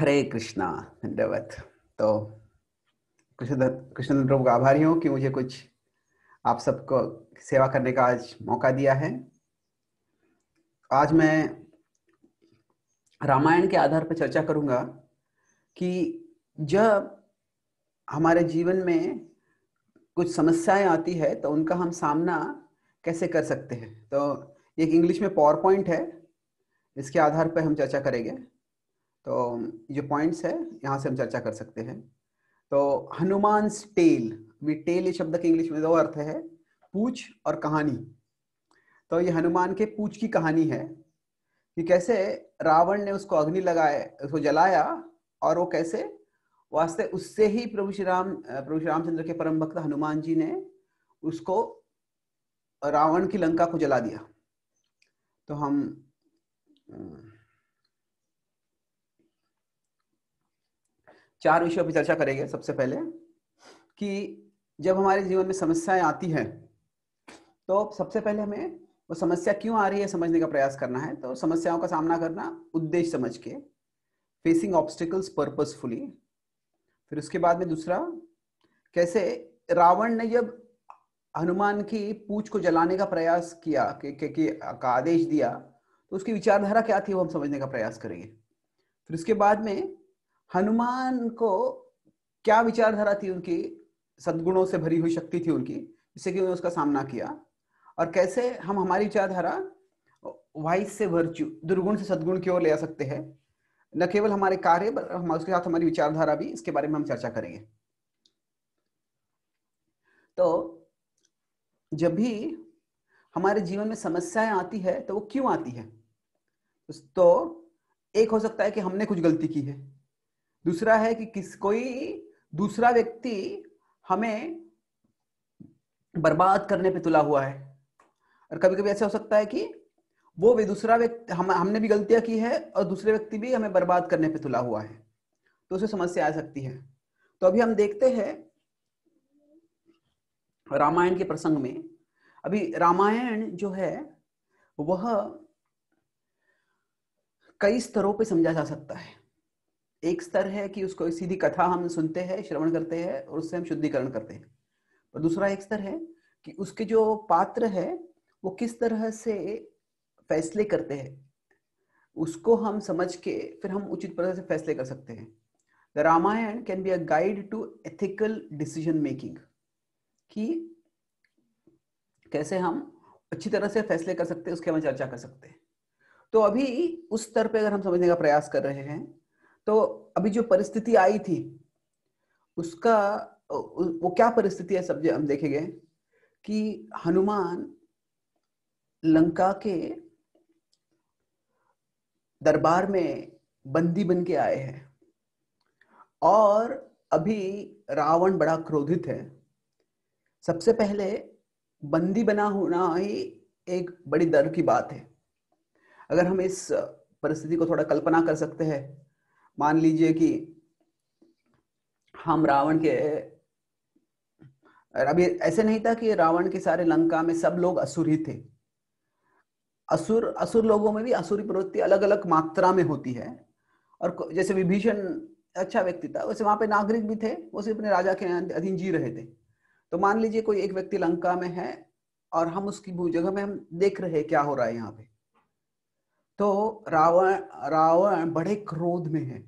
हरे कृष्णा। दंडवत। तो कृष्ण प्रभु का आभारी हूँ कि मुझे कुछ आप सबको सेवा करने का आज मौका दिया है। आज मैं रामायण के आधार पर चर्चा करूंगा कि जब हमारे जीवन में कुछ समस्याएं आती है तो उनका हम सामना कैसे कर सकते हैं। तो एक इंग्लिश में पावर पॉइंट है, इसके आधार पर हम चर्चा करेंगे। तो जो पॉइंट्स है यहाँ से हम चर्चा कर सकते हैं। तो हनुमान टेल, टेल ये शब्द के इंग्लिश में दो अर्थ है, पूछ और कहानी। तो ये हनुमान के पूछ की कहानी है कि कैसे रावण ने उसको अग्नि लगाए, उसको जलाया, और वो कैसे वास्ते उससे ही प्रभु श्री रामचंद्र के परम भक्त हनुमान जी ने उसको रावण की लंका को जला दिया। तो हम चार विषयों पर चर्चा करेंगे। सबसे पहले कि जब हमारे जीवन में समस्याएं आती हैं तो सबसे पहले हमें वो समस्या क्यों आ रही है समझने का प्रयास करना है। तो समस्याओं का सामना करना उद्देश्य समझ के, फेसिंग ऑब्स्टिकल्स पर्पसफुली। फिर उसके बाद में दूसरा, कैसे रावण ने जब हनुमान की पूंछ को जलाने का प्रयास किया का आदेश दिया तो उसकी विचारधारा क्या थी, वो हम समझने का प्रयास करेंगे। फिर उसके बाद में हनुमान को क्या विचारधारा थी, उनकी सद्गुणों से भरी हुई शक्ति थी उनकी, जिससे कि उन्होंने उसका सामना किया, और कैसे हम हमारी विचारधारा वाइस से वर्च्यू, दुर्गुण से सद्गुण की ओर ले आ सकते हैं। न केवल हमारे कार्य उसके साथ हमारी विचारधारा भी, इसके बारे में हम चर्चा करेंगे। तो जब भी हमारे जीवन में समस्याएं आती है तो वो क्यों आती है। तो एक हो सकता है कि हमने कुछ गलती की है, दूसरा है कि कोई दूसरा व्यक्ति हमें बर्बाद करने पे तुला हुआ है, और कभी कभी ऐसा हो सकता है कि वो भी दूसरा व्यक्ति, हमने भी गलतियां की है और दूसरे व्यक्ति भी हमें बर्बाद करने पे तुला हुआ है, तो उससे समस्या आ सकती है। तो अभी हम देखते हैं रामायण के प्रसंग में। अभी रामायण जो है वह कई स्तरों पे समझा जा सकता है। एक स्तर है कि उसको सीधी कथा हम सुनते हैं, श्रवण करते हैं और उससे हम शुद्धिकरण करते हैं। और दूसरा एक स्तर है कि उसके जो पात्र है वो किस तरह से फैसले करते हैं, उसको हम समझ के फिर हम उचित तरह से फैसले कर सकते हैं। The Ramayana can be a guide to ethical decision making, कि कैसे हम अच्छी तरह से फैसले कर सकते हैं, उसके हम चर्चा कर सकते हैं। तो अभी उस स्तर पे अगर हम समझने का प्रयास कर रहे हैं तो अभी जो परिस्थिति आई थी उसका वो क्या परिस्थिति है, सब हम देखेंगे कि हनुमान लंका के दरबार में बंदी बन के आए हैं और अभी रावण बड़ा क्रोधित है। सबसे पहले बंदी बना होना ही एक बड़ी डर की बात है। अगर हम इस परिस्थिति को थोड़ा कल्पना कर सकते हैं, मान लीजिए कि हम रावण के, अभी ऐसे नहीं था कि रावण के सारे लंका में सब लोग असुर ही थे। असुर लोगों में भी असुरी प्रवृत्ति अलग अलग मात्रा में होती है। और जैसे विभीषण अच्छा व्यक्ति था, वैसे वहां पे नागरिक भी थे, वो सिर्फ अपने राजा के अधीन जी रहे थे। तो मान लीजिए कोई एक व्यक्ति लंका में है और हम उसकी जगह में हम देख रहे हैं क्या हो रहा है यहाँ पे, तो रावण रावण बड़े क्रोध में है,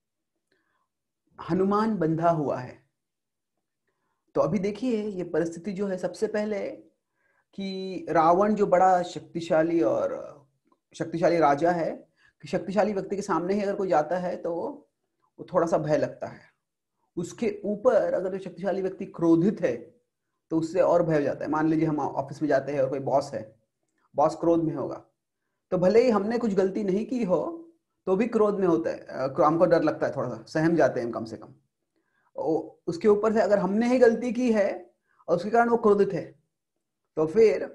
हनुमान बंधा हुआ है। तो अभी देखिए ये परिस्थिति जो है, सबसे पहले कि रावण जो बड़ा शक्तिशाली राजा है, कि शक्तिशाली व्यक्ति के सामने ही अगर कोई जाता है तो वो थोड़ा सा भय लगता है। उसके ऊपर अगर जो शक्तिशाली व्यक्ति क्रोधित है तो उससे और भय हो जाता है। मान लीजिए हम ऑफिस में जाते हैं और कोई बॉस है, बॉस क्रोध में होगा, तो भले ही हमने कुछ गलती नहीं की हो तो भी क्रोध में होता है, हमको डर लगता है, थोड़ा सा सहम जाते हैं हम कम से कम। उसके ऊपर से अगर हमने ही गलती की है और उसके कारण वो क्रोधित है तो फिर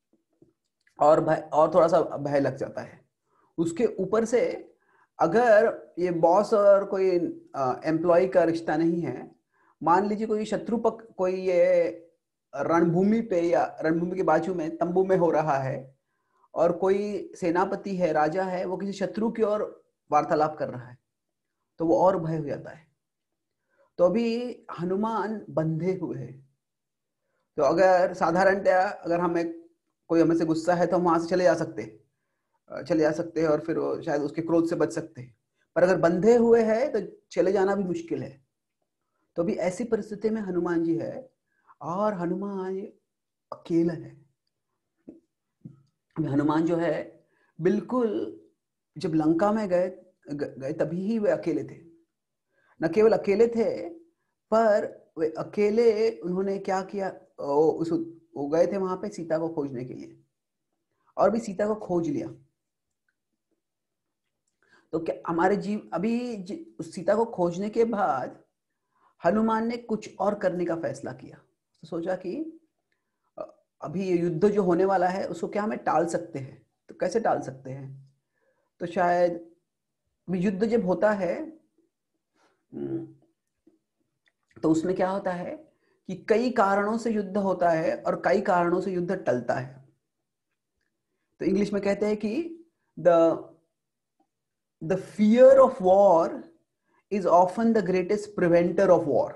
और थोड़ा सा भय लग जाता है। उसके ऊपर से अगर ये बॉस और कोई एम्प्लॉय का रिश्ता नहीं है, मान लीजिए कोई शत्रु पक्ष, कोई ये रणभूमि पे या रणभूमि के बाजू में तंबू में हो रहा है और कोई सेनापति है, राजा है, वो किसी शत्रु की ओर वार्तालाप कर रहा है, तो वो और भय हो जाता है। तो अभी हनुमान बंधे हुए हैं। तो अगर साधारणतया अगर हमें कोई हमें से गुस्सा है तो हम वहां से चले जा सकते हैं और फिर शायद उसके क्रोध से बच सकते हैं। पर अगर बंधे हुए हैं तो चले जाना भी मुश्किल है। तो अभी ऐसी परिस्थिति में हनुमान जी है और हनुमान अकेला है। हनुमान जो है बिल्कुल जब लंका में गए तभी ही वे अकेले थे। न केवल अकेले थे पर वे अकेले उन्होंने क्या किया, वो गए थे वहां पे सीता को खोजने के लिए और भी सीता को खोज लिया। तो क्या हमारे जीव अभी उस सीता को खोजने के बाद हनुमान ने कुछ और करने का फैसला किया। तो सोचा कि अभी ये युद्ध जो होने वाला है उसको क्या हमें टाल सकते हैं। तो कैसे टाल सकते हैं, तो शायद युद्ध जब होता है तो उसमें क्या होता है कि कई कारणों से युद्ध होता है और कई कारणों से युद्ध टलता है। तो इंग्लिश में कहते हैं कि the fear of war is often the greatest preventer of war.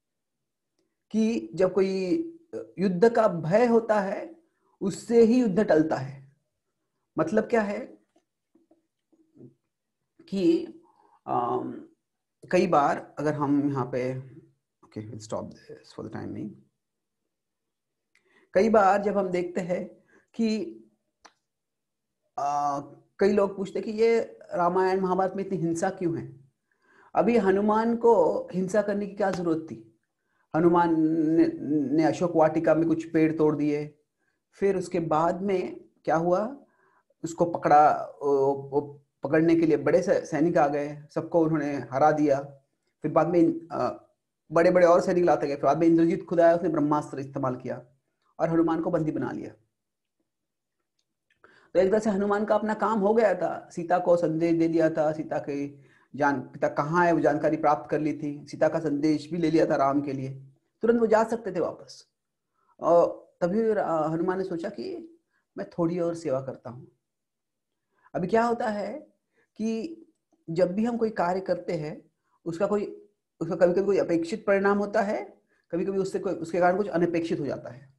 कि जब कोई युद्ध का भय होता है उससे ही युद्ध टलता है। मतलब क्या है कि कई बार अगर हम यहाँ पे okay stop this for the timing. कई बार जब हम देखते हैं कि कई लोग पूछते कि ये रामायण महाभारत में इतनी हिंसा क्यों है। अभी हनुमान को हिंसा करने की क्या जरूरत थी। हनुमान ने अशोक वाटिका में कुछ पेड़ तोड़ दिए, फिर उसके बाद में क्या हुआ, उसको पकड़ने के लिए बड़े सैनिक आ गए, सबको उन्होंने हरा दिया। फिर बाद में बड़े बड़े और सैनिक लाते गए। फिर बाद में इंद्रजीत खुद आया, उसने ब्रह्मास्त्र इस्तेमाल किया और हनुमान को बंदी बना लिया। तो एक तरह से हनुमान का अपना काम हो गया था। सीता को संदेश दे दिया था, सीता के पिता कहाँ है वो जानकारी प्राप्त कर ली थी, सीता का संदेश भी ले लिया था राम के लिए, तुरंत वो जा सकते थे वापस। और तभी हनुमान ने सोचा कि मैं थोड़ी और सेवा करता हूँ। अभी क्या होता है कि जब भी हम कोई कार्य करते हैं उसका कभी कभी कोई अपेक्षित परिणाम होता है, कभी कभी उसके कारण कुछ अनपेक्षित हो जाता है।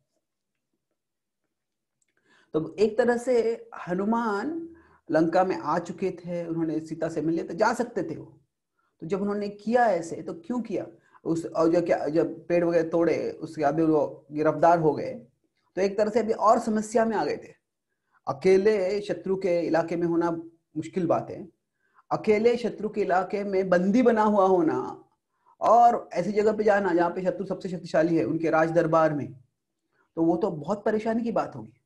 तो एक तरह से हनुमान लंका में आ चुके थे, उन्होंने सीता से मिले, तो जा सकते थे वो। तो जब उन्होंने किया ऐसे तो क्यों किया, उस और जब पेड़ वगैरह तोड़े उसके बाद वो गिरफ्तार हो गए तो एक तरह से अभी और समस्या में आ गए थे। अकेले शत्रु के इलाके में होना मुश्किल बात है, अकेले शत्रु के इलाके में बंदी बना हुआ होना और ऐसी जगह पे जाना जहाँ पे शत्रु सबसे शक्तिशाली है, उनके राज दरबार में, तो वो तो बहुत परेशानी की बात होगी।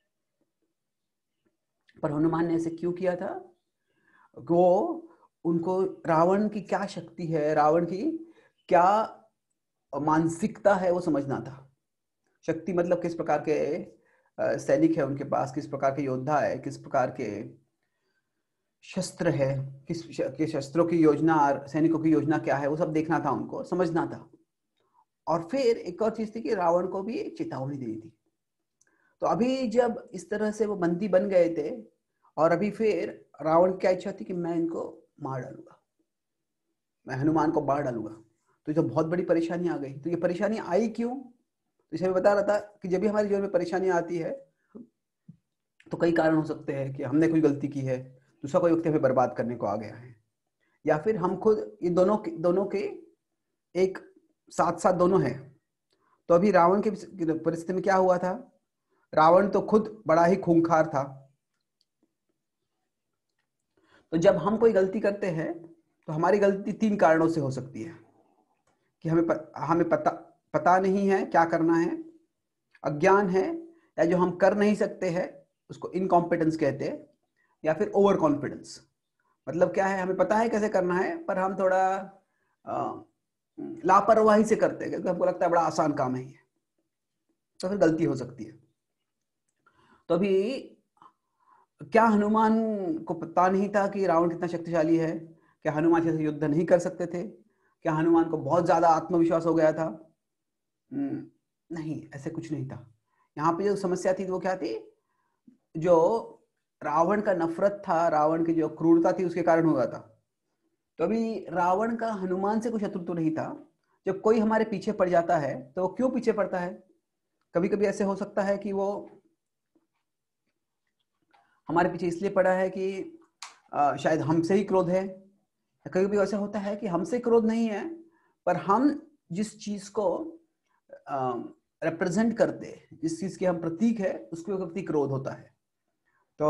पर हनुमान ने ऐसे क्यों किया था, वो उनको रावण की क्या शक्ति है, रावण की क्या मानसिकता है वो समझना था। शक्ति मतलब किस प्रकार के सैनिक है उनके पास, किस प्रकार के योद्धा है, किस प्रकार के शस्त्र है, किस शस्त्रों की योजना, सैनिकों की योजना क्या है, वो सब देखना था, उनको समझना था। और फिर एक और चीज थी कि रावण को भी एक चेतावनी देनी थी। तो अभी जब इस तरह से वो बंदी बन गए थे और अभी फिर रावण की क्या इच्छा थी कि मैं इनको मार डालूंगा, मैं हनुमान को मार डालूंगा। तो ये तो बहुत बड़ी परेशानी आ गई। तो ये परेशानी आई क्यों, तो इसे मैं बता रहा था कि जब भी हमारे जीवन में परेशानी आती है तो कई कारण हो सकते हैं कि हमने कोई गलती की है, दूसरा कोई व्यक्ति हमें बर्बाद करने को आ गया है, या फिर हम खुद, ये दोनों के एक साथ साथ दोनों है। तो अभी रावण की परिस्थिति में क्या हुआ था, रावण तो खुद बड़ा ही खूंखार था। तो जब हम कोई गलती करते हैं तो हमारी गलती 3 कारणों से हो सकती है कि हमें पता नहीं है क्या करना है, अज्ञान है, या जो हम कर नहीं सकते हैं उसको इनकॉम्पिटेंस कहते हैं, या फिर ओवर कॉन्फिडेंस। मतलब क्या है, हमें पता है कैसे करना है पर हम थोड़ा लापरवाही से करते हैं क्योंकि हमको लगता है बड़ा आसान काम है ये, तो फिर गलती हो सकती है। तो अभी क्या हनुमान को पता नहीं था कि रावण कितना शक्तिशाली है? क्या हनुमान जैसे युद्ध नहीं कर सकते थे? क्या हनुमान को बहुत ज्यादा आत्मविश्वास हो गया था? नहीं, ऐसे कुछ नहीं था। यहाँ पे जो समस्या थी वो क्या थी, जो रावण का नफरत था, रावण की जो क्रूरता थी उसके कारण हुआ था। तो अभी रावण का हनुमान से कुछ शत्रुत्व नहीं था। जब कोई हमारे पीछे पड़ जाता है तो वो क्यों पीछे पड़ता है? कभी कभी ऐसे हो सकता है कि वो हमारे पीछे इसलिए पड़ा है कि शायद हमसे ही क्रोध है। कभी कभी ऐसा होता है कि हमसे क्रोध नहीं है, पर हम जिस चीज को रिप्रेजेंट करते हैं, जिस चीज के हम प्रतीक है, उसके प्रति क्रोध होता है। तो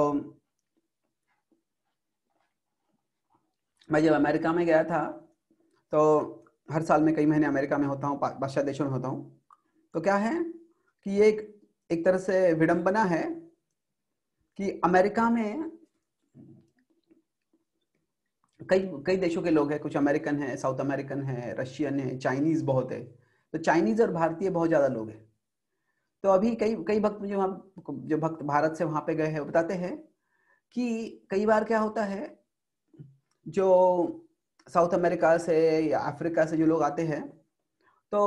मैं जब अमेरिका में गया था, तो हर साल में कई महीने अमेरिका में होता हूँ, पाश्चात्य देशों में होता हूँ। तो क्या है कि ये एक तरह से विडंबना है कि अमेरिका में कई कई देशों के लोग हैं। कुछ अमेरिकन हैं, साउथ अमेरिकन है, रशियन है, चाइनीज बहुत है। तो चाइनीज और भारतीय बहुत ज्यादा लोग हैं। तो अभी कई कई भक्त जो भक्त भारत से वहां पे गए हैं, वो बताते हैं कि कई बार क्या होता है, जो साउथ अमेरिका से या अफ्रीका से जो लोग आते हैं, तो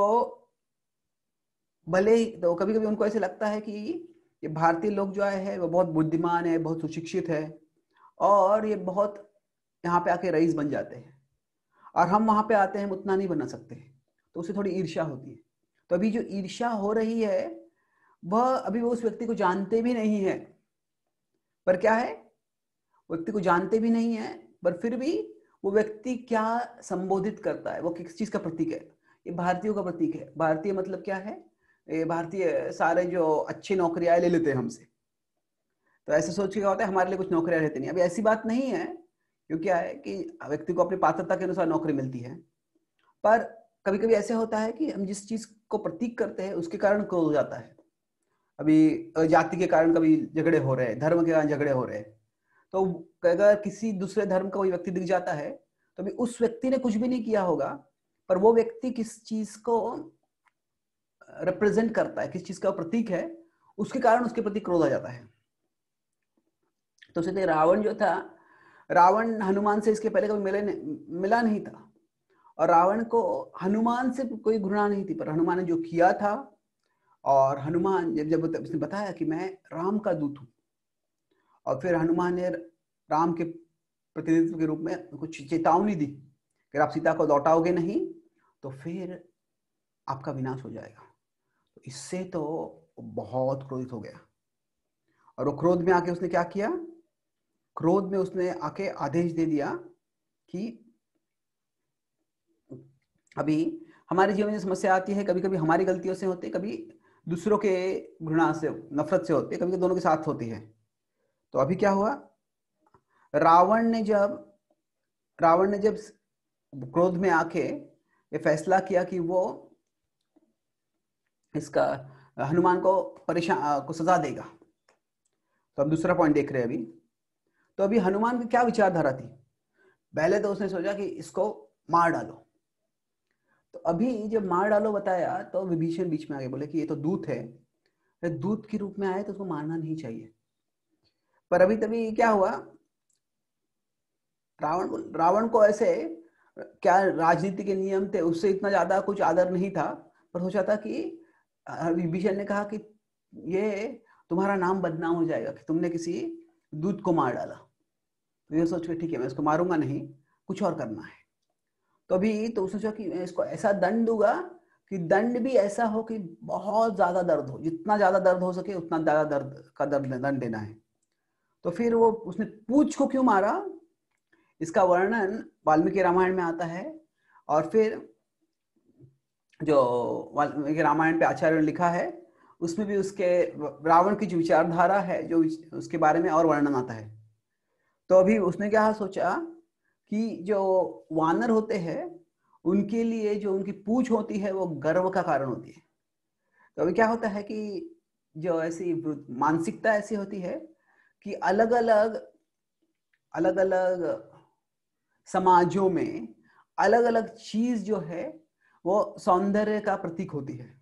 भले ही तो कभी कभी उनको ऐसे लगता है कि ये भारतीय लोग जो आए हैं वो बहुत बुद्धिमान है, बहुत सुशिक्षित है, और ये बहुत यहाँ पे आके रईस बन जाते हैं, और हम वहां पे आते हैं, हम उतना नहीं बना सकते। तो उसे थोड़ी ईर्ष्या होती है। तो अभी जो ईर्ष्या हो रही है, वह अभी वो उस व्यक्ति को जानते भी नहीं है। पर क्या है, व्यक्ति को जानते भी नहीं है, पर फिर भी वो व्यक्ति क्या संबोधित करता है, वो किस चीज का प्रतीक है? ये भारतीयों का प्रतीक है। भारतीय मतलब क्या है? ये भारतीय सारे जो अच्छी नौकरियां ले लेते हैं हमसे। तो ऐसे सोच के क्या होता है, हमारे लिए कुछ नौकरियां रहती नहीं। अभी ऐसी बात नहीं है, क्योंकि क्या है कि व्यक्ति को अपनी पात्रता के अनुसार नौकरी मिलती है। पर कभी कभी ऐसे होता है कि हम जिस चीज को प्रतीक करते हैं उसके कारण क्रोध हो जाता है। अभी जाति के कारण कभी झगड़े हो रहे हैं, धर्म के कारण झगड़े हो रहे हैं। तो अगर किसी दूसरे धर्म का कोई व्यक्ति दिख जाता है, तो अभी उस व्यक्ति ने कुछ भी नहीं किया होगा, पर वो व्यक्ति किस चीज को रिप्रेजेंट करता है, किस चीज का प्रतीक है, उसके कारण उसके प्रति क्रोध आ जाता है। तो सीधे रावण जो था, रावण हनुमान से इसके पहले कभी मिला नहीं था, और रावण को हनुमान से कोई घृणा नहीं थी। पर हनुमान ने जो किया था, और हनुमान जब उसने बताया कि मैं राम का दूत हूं, और फिर हनुमान ने राम के प्रतिनिधित्व के रूप में कुछ चेतावनी दी कि आप सीता को लौटाओगे नहीं तो फिर आपका विनाश हो जाएगा। तो इससे तो बहुत क्रोधित हो गया, और वो क्रोध में आके उसने क्या किया, क्रोध में उसने आके आदेश दे दिया कि अभी हमारे जीवन में समस्या आती है, कभी कभी हमारी गलतियों से होती है, कभी दूसरों के घृणा से, नफरत से होती है, कभी कभी दोनों के साथ होती है। तो अभी क्या हुआ, रावण ने जब क्रोध में आके ये फैसला किया कि वो इसका हनुमान को परेशान को सजा देगा। तो हम दूसरा पॉइंट देख रहे हैं अभी। तो अभी हनुमान की क्या विचारधारा थी? पहले तो उसने सोचा कि इसको मार डालो। तो अभी जब मार डालो बताया, तो विभीषण बीच में आगे बोले कि ये तो दूत है, दूत के रूप में आए तो उसको मारना नहीं चाहिए। पर अभी तभी क्या हुआ, रावण को ऐसे क्या राजनीति के नियम थे, उससे इतना ज्यादा कुछ आदर नहीं था। पर सोचा था कि विभीषण ने कहा कि ये तुम्हारा नाम बदनाम हो जाएगा कि तुमने किसी दूत को मार डाला। तो ये सोच के ठीक है, मैं इसको मारूंगा नहीं, कुछ और करना है। तो अभी तो उसने सोचा कि मैं इसको ऐसा दंड दूंगा कि दंड भी ऐसा हो कि बहुत ज्यादा दर्द हो, जितना ज्यादा दर्द हो सके उतना ज्यादा दंड देना है। तो फिर वो उसने पूंछ को क्यों मारा, इसका वर्णन वाल्मीकि रामायण में आता है। और फिर जो वाल्मीकि रामायण पे आचार्य ने लिखा है, उसमें भी उसके रावण की जो विचारधारा है, जो उसके बारे में और वर्णन आता है। तो अभी उसने क्या सोचा कि जो वानर होते हैं उनके लिए जो उनकी पूंछ होती है वो गर्व का कारण होती है। तो अभी क्या होता है कि जो ऐसी मानसिकता ऐसी होती है कि अलग अलग समाजों में अलग अलग चीज जो है वो सौंदर्य का प्रतीक होती है।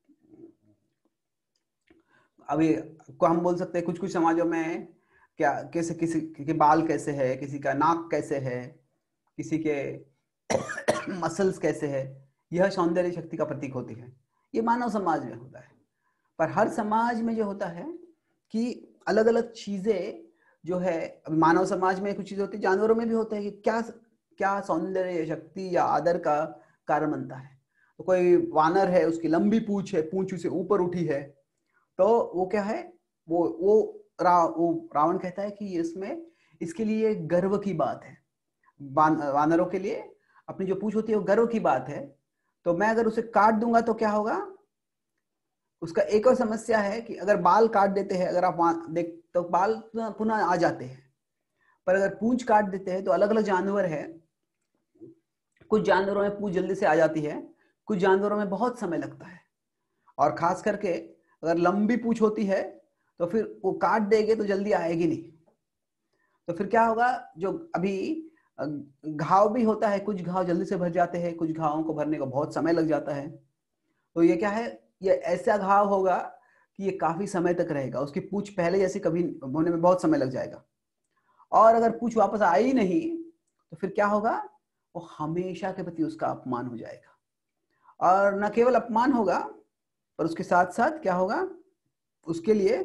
अभी को हम बोल सकते हैं कुछ कुछ समाजों में क्या, कैसे किसी के बाल कैसे है, किसी का नाक कैसे है, किसी के मसल्स कैसे है, यह सौंदर्य शक्ति का प्रतीक होती है। ये मानव समाज में होता है। पर हर समाज में जो होता है कि अलग अलग चीजें जो है, मानव समाज में कुछ चीजें होती है, जानवरों में भी होता है कि क्या क्या सौंदर्य, शक्ति या आदर का कारण बनता है। तो कोई वानर है, उसकी लंबी पूंछ है, पूंछ उसे ऊपर उठी है, तो वो क्या है, वो रावण कहता है कि इसमें इसके लिए गर्व की बात है। वानरों के लिए अपनी जो पूंछ होती है वो गर्व की बात है। तो मैं अगर उसे काट दूंगा तो क्या होगा। उसका एक और समस्या है कि अगर बाल काट देते हैं, अगर आप देख तो बाल पुनः आ जाते हैं, पर अगर पूंछ काट देते हैं तो अलग अलग जानवर है, कुछ जानवरों में पूंछ जल्दी से आ जाती है, कुछ जानवरों में बहुत समय लगता है। और खास करके अगर लंबी पूंछ होती है तो फिर वो काट देंगे तो जल्दी आएगी नहीं। तो फिर क्या होगा, जो अभी घाव भी होता है, कुछ घाव जल्दी से भर जाते हैं, कुछ घावों को भरने को बहुत समय लग जाता है। तो ये क्या है, ये ऐसा घाव होगा कि ये काफी समय तक रहेगा, उसकी पूंछ पहले जैसी कभी होने में बहुत समय लग जाएगा। और अगर पूंछ वापस आई नहीं तो फिर क्या होगा, वो हमेशा के प्रति उसका अपमान हो जाएगा। और न केवल अपमान होगा, पर उसके साथ साथ क्या होगा, उसके लिए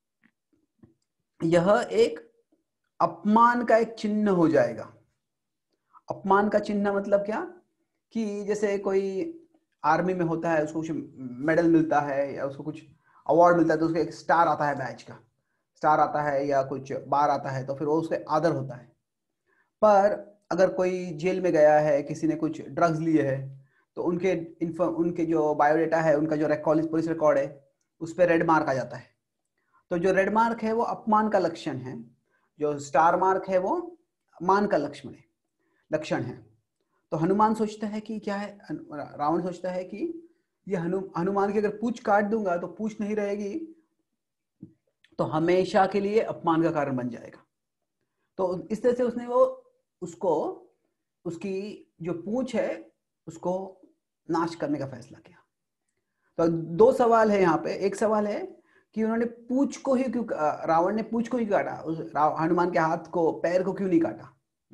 यह एक अपमान का एक चिन्ह हो जाएगा। अपमान का चिन्ह मतलब क्या, कि जैसे कोई आर्मी में होता है, उसको कुछ मेडल मिलता है या उसको कुछ अवार्ड मिलता है, तो उसको एक स्टार आता है, बैच का स्टार आता है या कुछ बार आता है, तो फिर वो उसके आदर होता है। पर अगर कोई जेल में गया है, किसी ने कुछ ड्रग्स लिए है, तो उनके जो बायोडेटा है, उनका जो पुलिस रिकॉर्ड है, उस पर रेड मार्क आ जाता है। तो जो रेड मार्क है वो अपमान का लक्षण है, जो स्टार मार्क है वो मान का लक्षण है। तो हनुमान सोचता है कि क्या है, रावण सोचता है कि ये हनुमान की अगर पूंछ काट दूंगा तो पूंछ नहीं रहेगी, तो हमेशा के लिए अपमान का कारण बन जाएगा। तो इस तरह से उसको उसकी जो पूंछ है उसको नाश करने का फैसला किया। तो दो सवाल है यहाँ पे। एक सवाल है कि उन्होंने पूंछ को ही क्यों, रावण ने पूंछ को ही काटा, हनुमान के हाथ को, पैर को क्यों नहीं काटा।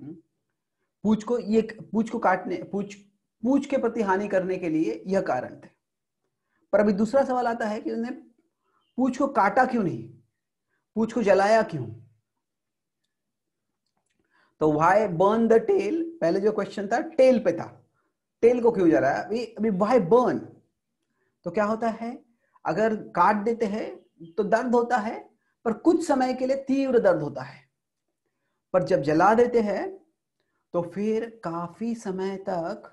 पूंछ को काटने, पूंछ के प्रति हानि करने के लिए यह कारण थे। पर अभी दूसरा सवाल आता है कि उन्होंने पूंछ को काटा क्यों नहीं, पूंछ को जलाया क्यों। तो व्हाई बर्न द टेल, पहले जो क्वेश्चन था टेल पे था, टेल को क्यों जलाया। अभी व्हाई बर्न, तो क्या होता है, अगर काट देते हैं तो दर्द होता है, पर कुछ समय के लिए तीव्र दर्द होता है, पर जब जला देते हैं तो फिर काफी समय तक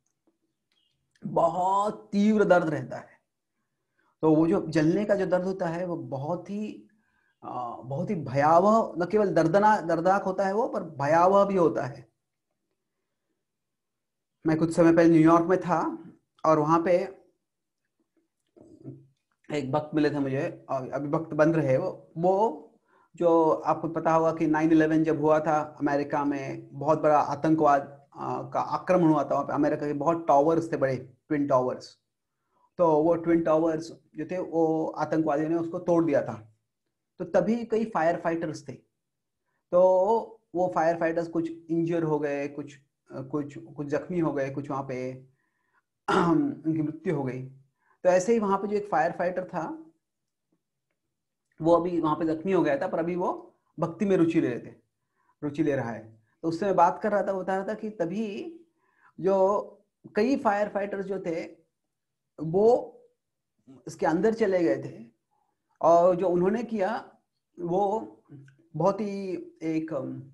बहुत तीव्र दर्द रहता है। तो वो जो जलने का जो दर्द होता है वो बहुत ही भयावह, न केवल दर्दनाक होता है वो, पर भयावह भी होता है। मैं कुछ समय पहले न्यूयॉर्क में था और वहां पे एक भक्त मिले थे मुझे, अभी भक्त बन रहे वो जो आपको पता होगा कि 9/11 जब हुआ था अमेरिका में, बहुत बड़ा आतंकवाद का आक्रमण हुआ था वहां पे। अमेरिका के बहुत टावर्स थे, बड़े ट्विन टावर्स। तो वो ट्विन टावर्स जो थे वो आतंकवादियों ने उसको तोड़ दिया था। तो तभी कई फायर फाइटर्स थे, तो वो फायर फाइटर्स कुछ इंजर हो गए, कुछ कुछ कुछ जख्मी हो गए, कुछ वहां पे उनकी मृत्यु हो गई। तो ऐसे ही वहां पे जो एक फायर फाइटर था वो अभी वहां पे जख्मी हो गया था, पर अभी वो भक्ति में रुचि ले रहा है। तो उससे मैं बात कर रहा था, बता रहा था कि तभी जो कई फायर फाइटर्स जो थे वो इसके अंदर चले गए थे, और जो उन्होंने किया वो बहुत ही एक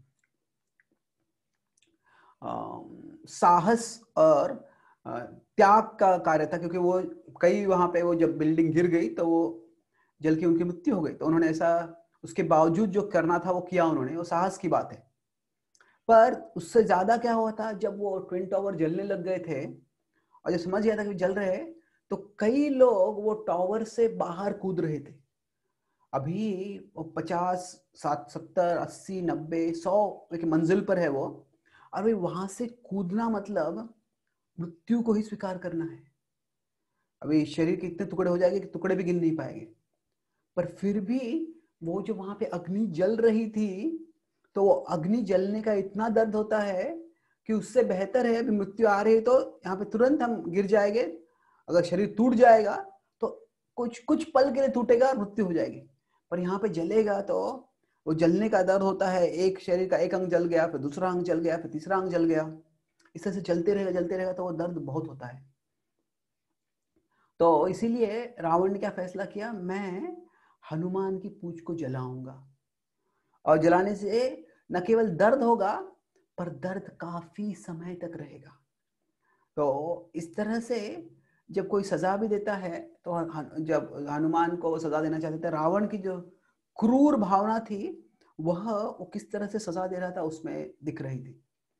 साहस और त्याग का कार्य था, क्योंकि वो कई वहां पे वो जब बिल्डिंग गिर गई तो वो जल की उनकी मृत्यु हो गई। तो उन्होंने ऐसा उसके बावजूद जो करना था वो किया उन्होंने, वो साहस की बात है। पर उससे ज्यादा क्या हुआ था, जब वो ट्विन टावर जलने लग गए थे और जब समझ गया था कि जल रहे हैं, तो कई लोग वो टावर से बाहर कूद रहे थे। अभी वो 50, 60, 70, 80, 90, 100 की मंजिल पर है वो, और भाई वहां से कूदना मतलब मृत्यु को ही स्वीकार करना है। अभी शरीर के इतने टुकड़े हो जाएंगे कि टुकड़े भी गिन नहीं पाएंगे। पर फिर भी वो जो वहां पे अग्नि जल रही थी, तो वो अग्नि जलने का इतना दर्द होता है कि उससे बेहतर है अभी मृत्यु आ रही है तो यहाँ पे तुरंत हम गिर जाएंगे। अगर शरीर टूट जाएगा तो कुछ कुछ पल के लिए टूटेगा, मृत्यु हो जाएगी। पर यहाँ पे जलेगा तो वो जलने का दर्द होता है, एक शरीर का एक अंग जल गया, फिर दूसरा अंग जल गया, फिर तीसरा अंग जल गया, इस तरह से चलते रहेगा तो वो दर्द बहुत होता है। तो इसीलिए रावण ने क्या फैसला किया, मैं हनुमान की पूंछ को जलाऊंगा, और जलाने से न केवल दर्द होगा पर दर्द काफी समय तक रहेगा। तो इस तरह से जब कोई सजा भी देता है, तो जब हनुमान को सजा देना चाहते थे, रावण की जो क्रूर भावना थी वो किस तरह से सजा दे रहा था उसमें दिख रही थी।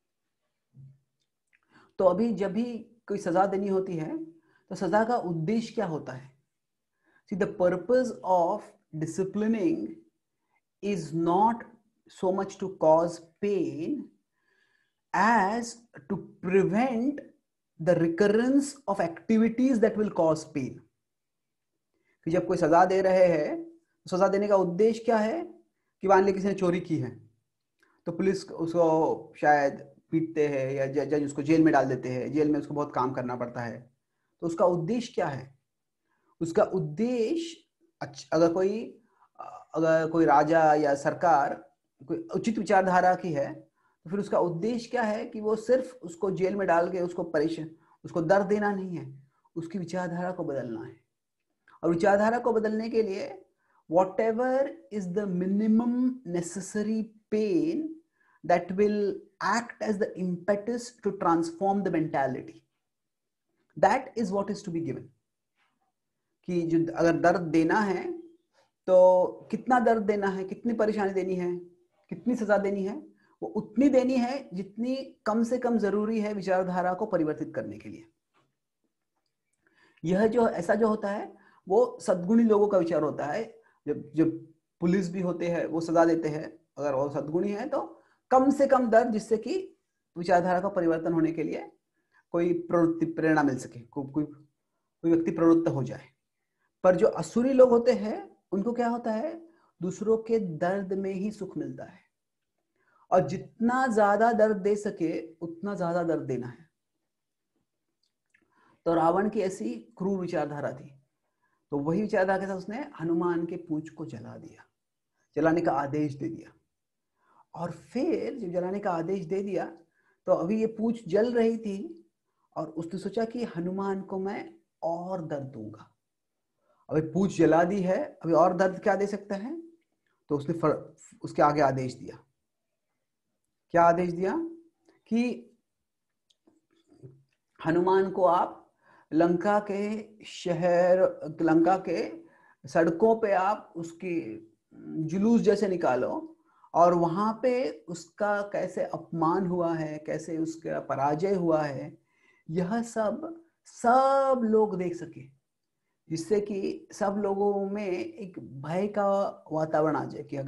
तो अभी जब भी कोई सजा देनी होती है तो सजा का उद्देश्य क्या होता है? See, the purpose of disciplining is not so much to cause pain as to prevent the recurrence of activities that will cause pain. कि जब कोई सजा दे रहे हैं तो सजा देने का उद्देश्य क्या है? कि मान लीजिए किसी ने चोरी की है तो पुलिस उसको शायद पीटते हैं या जज उसको जेल में डाल देते हैं, जेल में उसको बहुत काम करना पड़ता है। तो उसका उद्देश्य क्या है? उसका उद्देश्य अगर कोई राजा या सरकार कोई उचित विचारधारा की है तो फिर उसका उद्देश्य क्या है कि वो सिर्फ उसको जेल में डाल के उसको दर्द देना नहीं है, उसकी विचारधारा को बदलना है। और विचारधारा को बदलने के लिए whatever is the minimum necessary pain that will act as the impetus to transform the mentality, that is what is to be given. कि जो अगर दर्द देना है तो कितना दर्द देना है, कितनी परेशानी देनी है, कितनी सजा देनी है, वो उतनी देनी है जितनी कम से कम जरूरी है विचारधारा को परिवर्तित करने के लिए। यह जो ऐसा जो होता है वो सद्गुणी लोगों का विचार होता है। जब पुलिस भी होते हैं वो सजा देते हैं, अगर वो सद्गुणी है तो कम से कम दर्द, जिससे कि विचारधारा का परिवर्तन होने के लिए कोई प्रेरणा मिल सके, कोई व्यक्ति प्रवृत्त हो जाए। पर जो असुरी लोग होते हैं उनको क्या होता है, दूसरों के दर्द में ही सुख मिलता है, और जितना ज्यादा दर्द दे सके उतना ज्यादा दर्द देना है। तो रावण की ऐसी क्रूर विचारधारा थी, तो वही विचारधारा के साथ उसने हनुमान के पूंछ को जला दिया, जलाने का आदेश दे दिया। और फिर जब जलाने का आदेश दे दिया तो अभी ये पूंछ जल रही थी और उसने सोचा कि हनुमान को मैं और दर्द दूंगा। अभी पूंछ जला दी है, अभी और दर्द क्या दे सकता है? तो उसने उसके आगे आदेश दिया। क्या आदेश दिया? कि हनुमान को आप लंका के सड़कों पे आप उसकी जुलूस जैसे निकालो, और वहां पे उसका कैसे अपमान हुआ है, कैसे उसका पराजय हुआ है, यह सब लोग देख सके, जिससे कि सब लोगों में एक भय का वातावरण आ जाए कि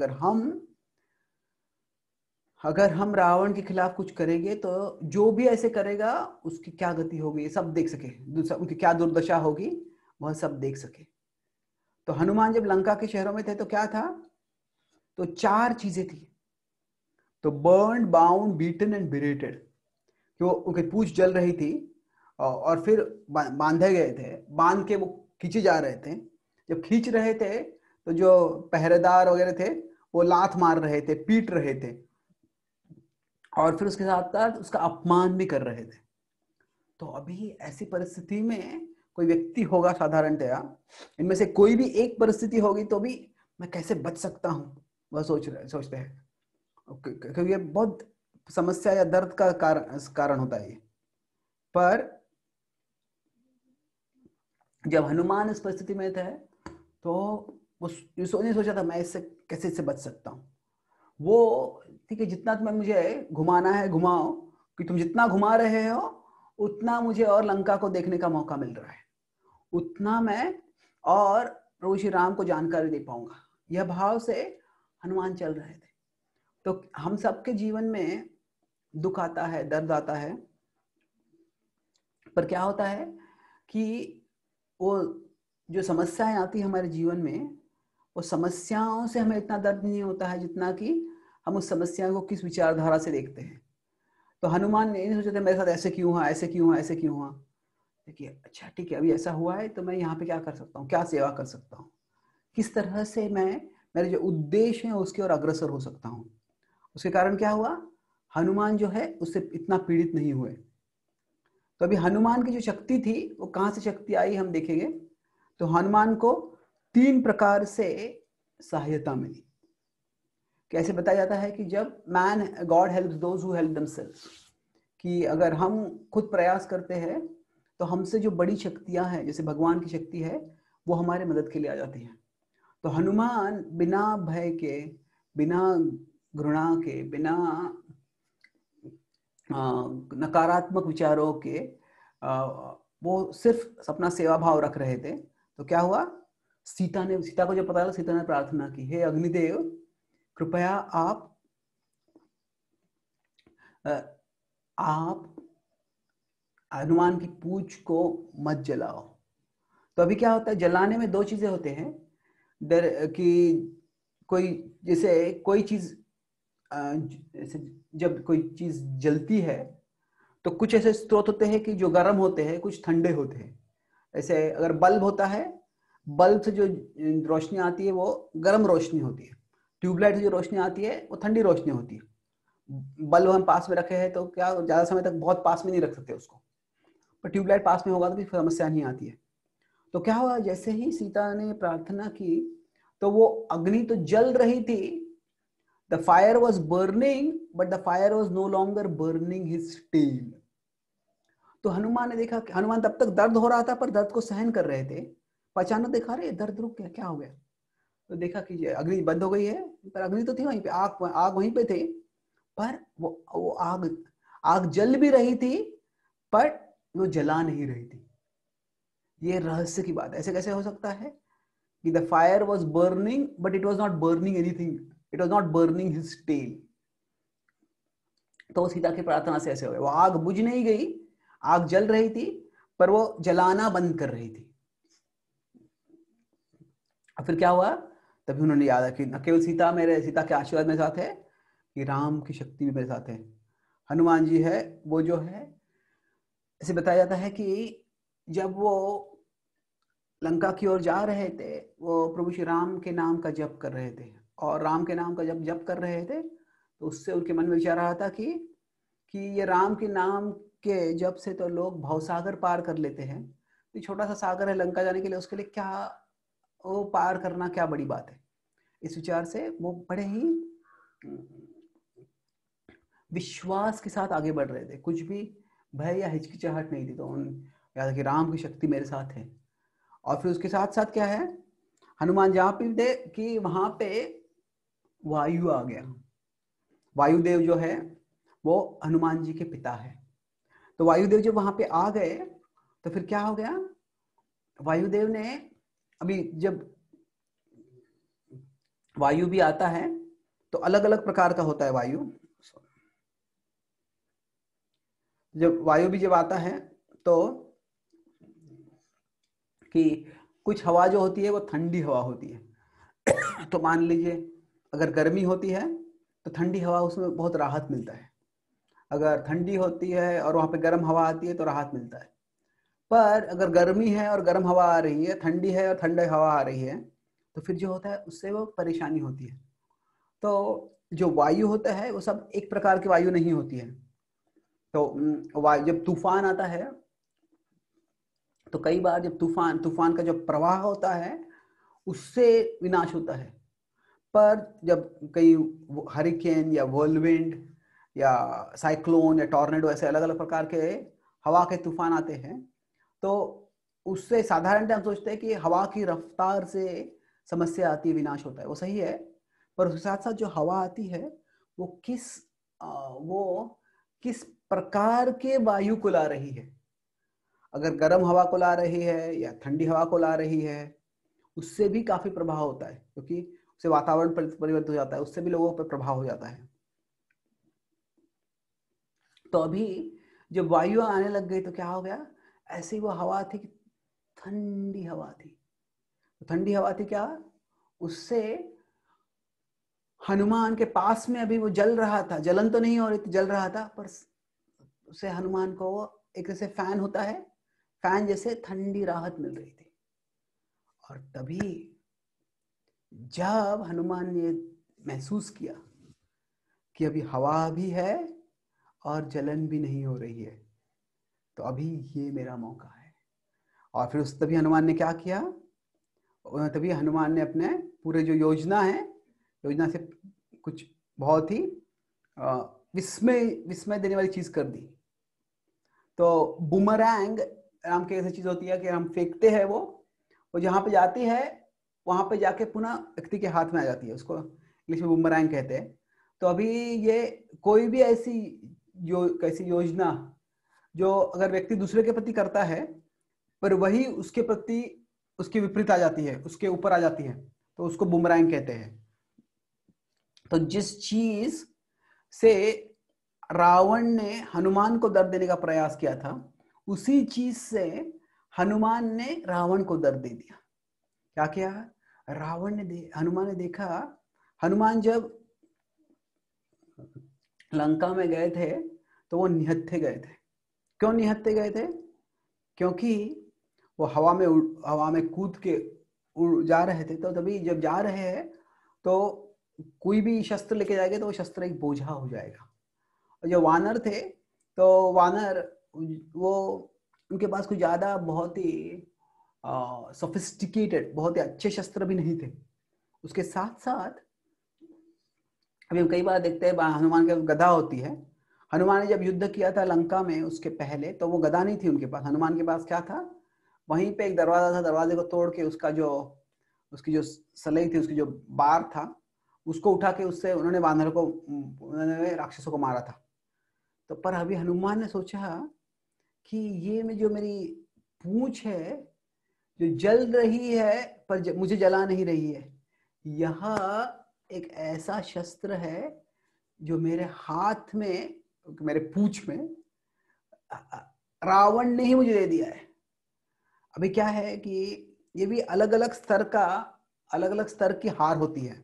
अगर हम रावण के खिलाफ कुछ करेंगे तो जो भी ऐसे करेगा उसकी क्या गति होगी, सब देख सके, उनकी क्या दुर्दशा होगी वह सब देख सके। तो हनुमान जब लंका के शहरों में थे तो क्या था? तो 4 चीजें थी। तो burned, bound, beaten and berated. वो उनकी पूंछ जल रही थी और फिर बांधे गए थे, बांध के वो खींचे जा रहे थे। जब खींच रहे थे तो जो पहरेदार वगैरह थे वो लात मार रहे थे, पीट रहे थे, और फिर उसके साथ साथ उसका अपमान भी कर रहे थे। तो अभी ऐसी परिस्थिति में कोई व्यक्ति होगा साधारणतया, इनमें से कोई भी एक परिस्थिति होगी तो भी मैं कैसे बच सकता हूं, वह सोचते हैं, क्योंकि ये बहुत समस्या या दर्द का कारण होता है ये। पर जब हनुमान इस परिस्थिति में थे तो वो सोचा था मैं कैसे बच सकता हूँ। वो ठीक है, जितना तुम्हें मुझे घुमाना है घुमाओ, कि तुम जितना घुमा रहे हो उतना मुझे और लंका को देखने का मौका मिल रहा है, उतना मैं और प्रभु श्री राम को जानकारी दे पाऊंगा। यह भाव से हनुमान चल रहे थे। तो हम सबके जीवन में दुख आता है, दर्द आता है, पर क्या होता है कि वो जो समस्याएं आती है हमारे जीवन में, वो समस्याओं से हमें इतना दर्द नहीं होता है जितना कि हम उस समस्या को किस विचारधारा से देखते हैं। तो हनुमान ने नहीं सोचा था मेरे साथ ऐसे क्यों हुआ, ऐसे क्यों हुआ, ऐसे क्यों हुआ। देखिए, अच्छा ठीक है, अभी ऐसा हुआ है तो मैं यहाँ पे क्या कर सकता हूँ, क्या सेवा कर सकता हूँ, किस तरह से मैं मेरे जो उद्देश्य है उसकी ओर अग्रसर हो सकता हूँ। उसके कारण क्या हुआ, हनुमान जो है उससे इतना पीड़ित नहीं हुए। तो अभी हनुमान की जो शक्ति थी वो कहाँ से शक्ति आई हम देखेंगे। तो हनुमान को 3 प्रकार से सहायता मिली। कैसे बताया जाता है कि जब man God helps those who help themselves, कि अगर हम खुद प्रयास करते हैं तो हमसे जो बड़ी शक्तियां हैं जैसे भगवान की शक्ति है वो हमारे मदद के लिए आ जाती है। तो हनुमान बिना भय के, बिना घृणा के, बिना नकारात्मक विचारों के वो सिर्फ अपना सेवा भाव रख रहे थे। तो क्या हुआ, सीता को जब पता चला, सीता ने प्रार्थना की, हे अग्निदेव कृपया आप हनुमान की पूंछ को मत जलाओ। तो अभी क्या होता है, जलाने में 2 चीजें होते हैं। डर कि कोई जैसे कोई चीज जैसे जब कोई चीज जलती है तो कुछ ऐसे स्रोत होते हैं कि जो गर्म होते हैं, कुछ ठंडे होते हैं। ऐसे अगर बल्ब होता है, बल्ब से जो रोशनी आती है वो गर्म रोशनी होती है। ट्यूबलाइट से जो रोशनी आती है वो ठंडी रोशनी होती है। बल्ब हम पास में रखे हैं तो क्या ज्यादा समय तक बहुत पास में नहीं रख सकते उसको, पर ट्यूबलाइट पास में होगा तो भी समस्या नहीं आती है। तो क्या हुआ, जैसे ही सीता ने प्रार्थना की तो वो अग्नि तो जल रही थी, the fire was burning but the fire was no longer burning his tail. तो हनुमान ने देखा कि हनुमान तब तक दर्द हो रहा था पर दर्द को सहन कर रहे थे। अचानक देखा, अरे दर्द रुक गया, क्या हो गया। तो देखा कि अग्नि बंद हो गई है, पर अग्नि तो थी वहीं पे, आग वहीं पे थे, पर वो आग आग जल भी रही थी पर वो जला नहीं रही थी। ये रहस्य की बात है। ऐसे कैसे हो सकता है कि the fire was burning but it was not burning anything, it was not burning his tail. तो सीता की प्रार्थना से ऐसे हो गया, वो आग बुझ नहीं गई, आग जल रही थी पर वो जलाना बंद कर रही थी। और फिर क्या हुआ, तभी उन्होंने याद कि न केवल सीता के आशीर्वाद मेरे साथ है, कि राम की शक्ति भी मेरे साथ है। हनुमान जी है वो जो है, ऐसे बताया जाता है कि जब वो लंका की ओर जा रहे थे, वो प्रभु श्री राम के नाम का जप कर रहे थे, और राम के नाम का जब जप कर रहे थे तो उससे उनके मन में विचार आ रहा था कि ये राम के नाम के जप से तो लोग भवसागर पार कर लेते हैं, ये छोटा सा सागर है लंका जाने के लिए, उसके लिए क्या वो पार करना क्या बड़ी बात है। इस विचार से वो बड़े ही विश्वास के साथ आगे बढ़ रहे थे, कुछ भी भय या हिचकिचाहट नहीं थी। तो उन याद कि राम की शक्ति मेरे साथ है। और फिर उसके साथ साथ क्या है, हनुमान जहां पे थे कि वहां पे वायु आ गया। वायुदेव जो है वो हनुमान जी के पिता है। तो वायुदेव जब वहां पे आ गए तो फिर क्या हो गया, वायुदेव ने अभी जब वायु भी आता है तो अलग अलग प्रकार का होता है वायु। जब वायु भी जब आता है तो कि कुछ हवा जो होती है वो ठंडी हवा होती है। तो मान लीजिए अगर गर्मी होती है तो ठंडी हवा, उसमें बहुत राहत मिलता है। अगर ठंडी होती है और वहां पे गर्म हवा आती है तो राहत मिलता है। पर अगर गर्मी है और गर्म हवा आ रही है, ठंडी है और ठंडी हवा आ रही है, तो फिर जो होता है उससे वो परेशानी होती है। तो जो वायु होता है वो सब एक प्रकार की वायु नहीं होती है। तो जब तूफान आता है तो कई बार जब तूफान का जो प्रवाह होता है उससे विनाश होता है। पर जब कई हरिकेन या व्हर्लविंड या साइक्लोन या टॉर्नेडो, ऐसे अलग अलग प्रकार के हवा के तूफान आते हैं, तो उससे साधारणतः हम सोचते हैं कि हवा की रफ्तार से समस्या आती है, विनाश होता है, वो सही है। पर उसके साथ साथ जो हवा आती है वो किस प्रकार के वायु को ला रही है। अगर गर्म हवा को ला रही है या ठंडी हवा को ला रही है, उससे भी काफी प्रभाव होता है, क्योंकि उससे वातावरण परिवर्तन हो जाता है, उससे भी लोगों पर प्रभाव हो जाता है। तो अभी जब वायु आने लग गई तो क्या हो गया, ऐसी वो हवा थी कि ठंडी हवा थी। ठंडी हवा थी क्या, उससे हनुमान के पास में अभी वो जल रहा था, जलन तो नहीं हो रही थी, जल रहा था, पर उससे हनुमान को एक जैसे फैन होता है, फैन जैसे ठंडी राहत मिल रही थी। और तभी जब हनुमान ने महसूस किया कि अभी हवा भी है और जलन भी नहीं हो रही है, तो अभी ये मेरा मौका है। और फिर तभी हनुमान ने क्या किया, तभी हनुमान ने अपने पूरे जो योजना है, योजना से कुछ बहुत ही विस्मय देने वाली चीज कर दी। तो बुमरैंग नाम की ऐसी चीज होती है कि हम फेंकते हैं, वो जहां पे जाती है वहां पे जाके पुनः व्यक्ति के हाथ में आ जाती है, उसको इंग्लिश में बुमरैंग कहते हैं। तो अभी ये कोई भी कैसी योजना जो अगर व्यक्ति दूसरे के प्रति करता है पर वही उसके प्रति उसके विपरीत आ जाती है, उसके ऊपर आ जाती है, तो उसको बुमरैंग कहते हैं। तो जिस चीज से रावण ने हनुमान को दर्द देने का प्रयास किया था, उसी चीज से हनुमान ने रावण को दर्द दे दिया। क्या किया? हनुमान ने देखा, हनुमान जब लंका में गए थे तो वो निहत्थे गए थे। क्यों निहत्थे गए थे? क्योंकि वो हवा में कूद के जा रहे थे। तो तभी जब जा रहे हैं तो कोई भी शस्त्र लेके जाएंगे तो वो शस्त्र एक बोझा हो जाएगा। और जो वानर थे, तो वानर वो उनके पास कुछ ज्यादा बहुत ही सोफिस्टिकेटेड, बहुत ही अच्छे शस्त्र भी नहीं थे। उसके साथ साथ अभी हम कई बार देखते हैं हनुमान के गदा होती है। हनुमान ने जब युद्ध किया था लंका में उसके पहले, तो वो गदा नहीं थी उनके पास। हनुमान के पास क्या था? वहीं पे एक दरवाजा था, दरवाजे को तोड़ के उसकी जो सलाई थी, उसकी जो बार था, उसको उठा के उससे उन्होंने राक्षसों को मारा था। तो पर अभी हनुमान ने सोचा कि ये जो मेरी पूंछ है जो जल रही है पर मुझे जला नहीं रही है, यह एक ऐसा शस्त्र है जो मेरे हाथ में, मेरे पूंछ में रावण ने ही मुझे दे दिया है। अभी क्या है कि ये भी अलग अलग स्तर की हार होती है।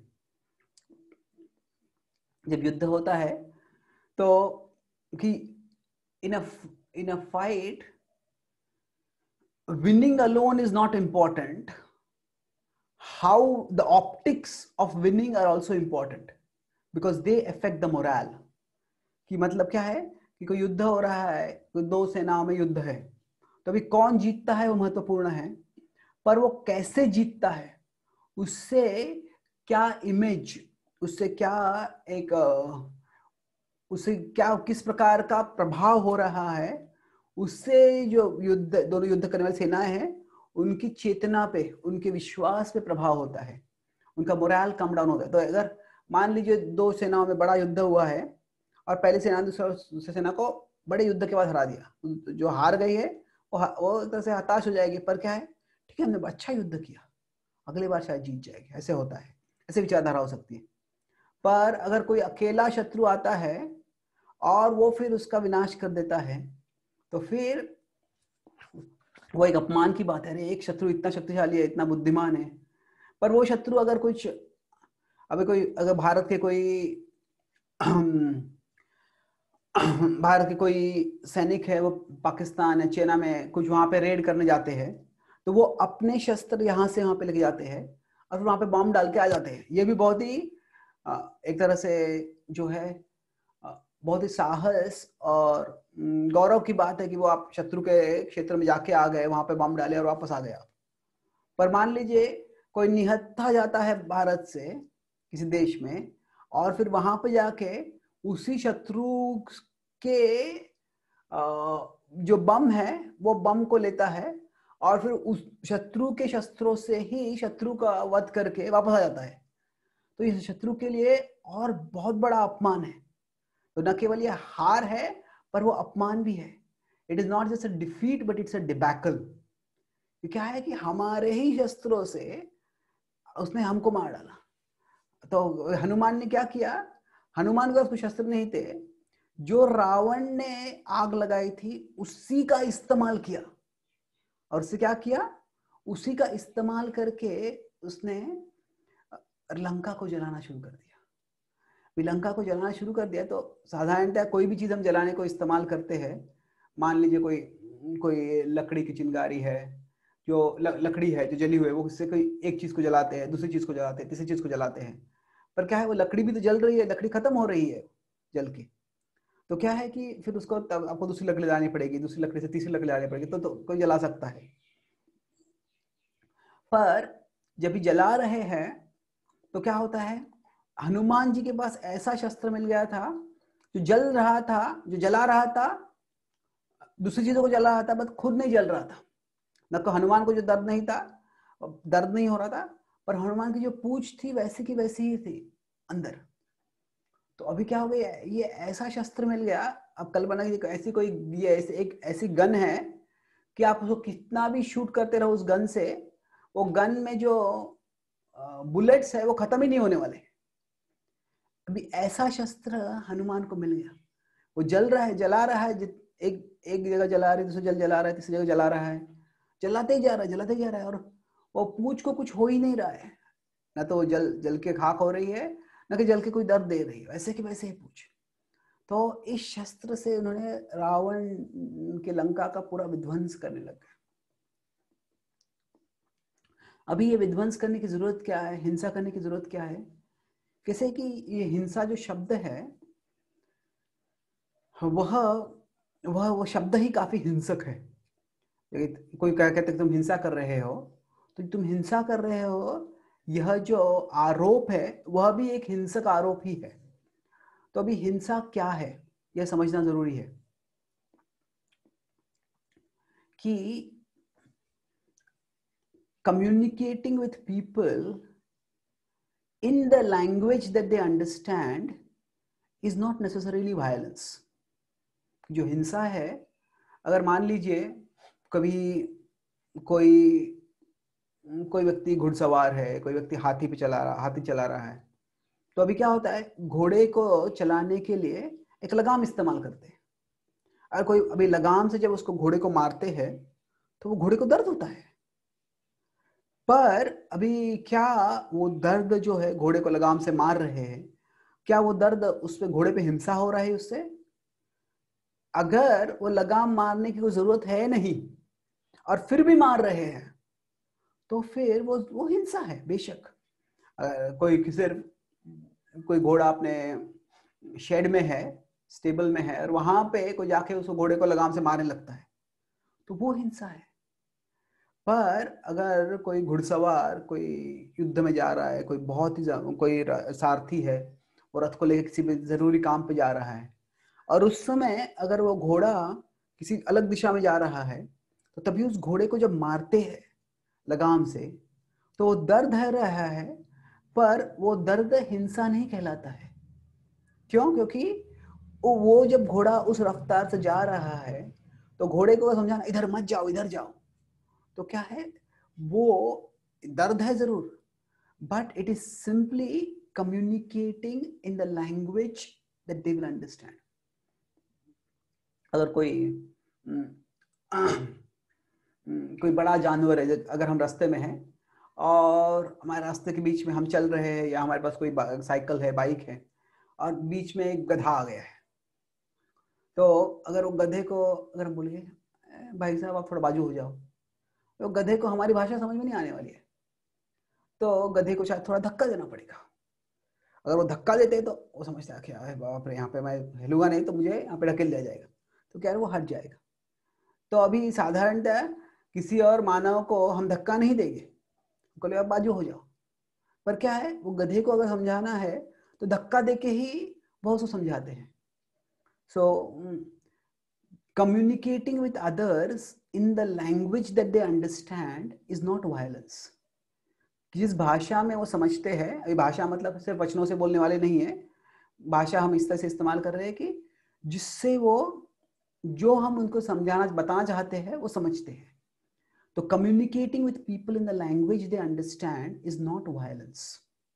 जब युद्ध होता है तो कि in a fight winning alone is not important. How the optics of winning are also important because they affect the morale. कि मतलब क्या है कि कोई युद्ध हो रहा है, कोई दो सेनाओं में युद्ध है, तो अभी कौन जीतता है वो महत्वपूर्ण है, पर वो कैसे जीतता है, उससे क्या इमेज, उससे क्या एक उससे क्या किस प्रकार का प्रभाव हो रहा है, उससे जो दोनों युद्ध करने वाली सेनाएं हैं उनकी चेतना पे, उनके विश्वास पे प्रभाव होता है, उनका मोरल कम डाउन होता है। तो अगर मान लीजिए दो सेनाओं में बड़ा युद्ध हुआ है और पहली सेना दूसरी सेना को बड़े युद्ध के बाद हरा दिया, जो हार गई है वो एक तरह से हताश हो जाएगी, पर क्या है, ठीक है हमने अच्छा युद्ध किया, अगली बार शायद जीत जाएगी। ऐसे होता है, ऐसे विचारधारा हो सकती है। पर अगर कोई अकेला शत्रु आता है और वो फिर उसका विनाश कर देता है, तो फिर वो एक अपमान की बात है। अरे एक शत्रु इतना शक्तिशाली है, इतना बुद्धिमान है, पर वो शत्रु अगर भारत के कोई सैनिक है, वो पाकिस्तान है, चाइना में कुछ वहां पे रेड करने जाते हैं, तो वो अपने शस्त्र यहाँ से वहां पे लेके जाते हैं और फिर वहां पे बम डाल के आ जाते हैं। ये भी बहुत ही एक तरह से जो है बहुत ही साहस और गौरव की बात है कि वो आप शत्रु के क्षेत्र में जाके आ गए, वहां पे बम डाले और वापस आ गए आप। पर मान लीजिए कोई निहत्था जाता है भारत से किसी देश में और फिर वहां पे जाके उसी शत्रु के जो बम है वो बम को लेता है और फिर उस शत्रु के शस्त्रों से ही शत्रु का वध करके वापस आ जाता है। तो ये शत्रु के लिए और बहुत बड़ा अपमान है। तो न केवल ये हार है पर वो अपमान भी है। It is not just a defeat but it's a debacle. क्या है कि हमारे ही शस्त्रों से उसने हमको मार डाला। तो हनुमान ने क्या किया, हनुमान के पास कुछ शस्त्र नहीं थे, जो रावण ने आग लगाई थी उसी का इस्तेमाल किया। और उससे क्या किया, उसी का इस्तेमाल करके उसने लंका को जलाना शुरू कर दिया। लंका को जलाना शुरू कर दिया तो साधारणतः कोई भी चीज हम जलाने को इस्तेमाल करते हैं, मान लीजिए कोई लकड़ी की चिंगारी है, जो लकड़ी है जो जली हुई है, वो उससे कोई एक चीज को जलाते हैं, दूसरी चीज को जलाते हैं, तीसरी चीज को जलाते हैं, पर क्या है वो लकड़ी भी तो जल रही है, लकड़ी खत्म हो रही है जल के। तो क्या है कि फिर उसको तब आपको दूसरी लकड़ी लानी पड़ेगी, दूसरी लकड़ी से तीसरी लकड़ी लानी पड़ेगी, तो कोई जला सकता है। पर जब भी जला रहे हैं तो क्या होता है, हनुमान जी के पास ऐसा शस्त्र मिल गया था जो जल रहा था, जो जला रहा था, दूसरी चीजों को जला रहा था, बस खुद नहीं जल रहा था। न तो हनुमान को जो दर्द नहीं था, दर्द नहीं हो रहा था, पर हनुमान की जो पूंछ थी वैसे की वैसी ही थी अंदर। तो अभी क्या हो गया, ये ऐसा शस्त्र मिल गया। अब कल्पना कीजिए ऐसी कोई, ये एक ऐसी गन है कि आप उसको कितना भी शूट करते रहो उस गन से, वो गन में जो बुलेट्स है वो खत्म ही नहीं होने वाले। अभी ऐसा शस्त्र हनुमान को मिल गया, वो जल रहा है, जला रहा है, एक एक जगह जला रहा है, दूसरी जगह जला रहा है, तीसरी जगह जला रहा है, जलाते ही जा रहा है, जलाते ही जा रहा है, और वो पूंछ को कुछ हो ही नहीं रहा है, ना तो वो जल जल के खाक हो रही है, ना कि जल के कोई दर्द दे रही है, वैसे कि वैसे ही पूंछ। तो इस शस्त्र से उन्होंने रावण के लंका का पूरा विध्वंस करने लगे। अभी ये विध्वंस करने की जरूरत क्या है, हिंसा करने की जरूरत क्या है? कैसे कि ये हिंसा जो शब्द है वह वो शब्द ही काफी हिंसक है। कोई कहते तुम हिंसा कर रहे हो, तो तुम हिंसा कर रहे हो, यह जो आरोप है वह भी एक हिंसक आरोप ही है। तो अभी हिंसा क्या है यह समझना जरूरी है कि communicating with people in the language that they understand is not necessarily violence. जो हिंसा है, अगर मान लीजिए कभी कोई कोई व्यक्ति घुड़सवार है, कोई व्यक्ति हाथी चला रहा है, तो अभी क्या होता है, घोड़े को चलाने के लिए एक लगाम इस्तेमाल करते हैं। अगर कोई अभी लगाम से जब उसको घोड़े को मारते हैं तो वो घोड़े को दर्द होता है, पर अभी क्या वो दर्द जो है, घोड़े को लगाम से मार रहे हैं, क्या वो दर्द उस पे घोड़े पे हिंसा हो रहा है उससे? अगर वो लगाम मारने की कोई जरूरत है नहीं और फिर भी मार रहे हैं तो फिर वो हिंसा है बेशक। कोई घोड़ा अपने शेड में है, स्टेबल में है, और वहां पे कोई जाके उस घोड़े को लगाम से मारने लगता है तो वो हिंसा है। पर अगर कोई घुड़सवार कोई युद्ध में जा रहा है, कोई बहुत ही कोई सारथी है और रथ को लेकर किसी भी जरूरी काम पे जा रहा है, और उस समय अगर वो घोड़ा किसी अलग दिशा में जा रहा है, तो तभी उस घोड़े को जब मारते हैं लगाम से तो वो दर्द है रहा है, पर वो दर्द हिंसा नहीं कहलाता है। क्यों? क्योंकि वो जब घोड़ा उस रफ्तार से जा रहा है तो घोड़े को समझाना इधर मत जाओ, इधर जाओ, तो क्या है, वो दर्द है जरूर, but it is simply communicating in the language that they will understand. अगर कोई बड़ा जानवर है, अगर हम रास्ते में हैं और हमारे रास्ते के बीच में हम चल रहे हैं, या हमारे पास कोई साइकिल है, बाइक है, और बीच में एक गधा आ गया है, तो अगर वो गधे को अगर हम बोलेंगे भाई साहब आप थोड़ा बाजू हो जाओ, तो गधे को हमारी भाषा समझ में नहीं आने वाली है, तो गधे को शायद थोड़ा धक्का देना पड़ेगा। अगर वो धक्का देते तो वो समझता है कि अरे बाप रे, यहाँ पे मैं हिलूंगा नहीं तो मुझे यहाँ पे ढकेल दिया जाएगा, तो क्या है वो हट जाएगा। तो अभी साधारणतः किसी और मानव को हम धक्का नहीं देंगे, बोले आप बाजू हो जाओ, पर क्या है वो गधे को अगर समझाना है तो धक्का देके ही बहुत उसको समझाते हैं। सो communicating with others in the language that they understand is not violence. जिस भाषा में वो समझते हैं, अभी भाषा मतलब सिर्फ वचनों से बोलने वाले नहीं है, भाषा हम इस तरह से इस्तेमाल कर रहे हैं कि जिससे वो जो हम उनको समझाना बताना चाहते हैं वो समझते हैं। तो communicating with people in the language they understand is not violence.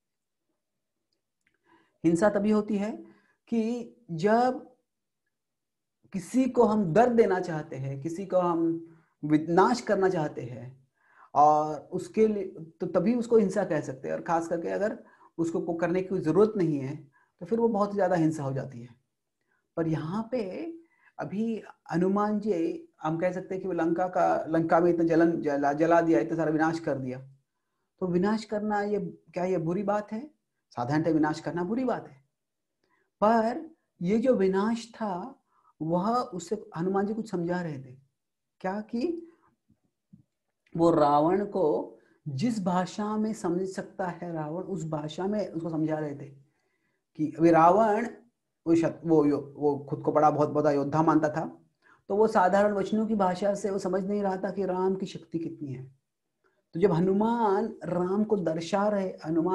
हिंसा तभी होती है कि जब किसी को हम दर्द देना चाहते हैं, किसी को हम विनाश करना चाहते हैं, और उसके लिए तो तभी उसको हिंसा कह सकते हैं। और खास करके अगर उसको करने की कोई जरूरत नहीं है तो फिर वो बहुत ज्यादा हिंसा हो जाती है। पर यहाँ पे अभी हनुमान जी, हम कह सकते हैं कि वो लंका में इतना जला दिया, इतना सारा विनाश कर दिया। तो विनाश करना ये बुरी बात है? साधारणतः विनाश करना बुरी बात है, पर ये जो विनाश था वह उससे हनुमान जी कुछ समझा रहे थे। क्या? कि वो रावण को जिस भाषा में समझ सकता है रावण, उस भाषा में उसको समझा रहे थे कि अभी रावण वो खुद को बहुत बड़ा योद्धा मानता था, तो वो साधारण वचनों की भाषा से वो समझ नहीं रहा था कि राम की शक्ति कितनी है। तो जब हनुमान राम को दर्शा रहे,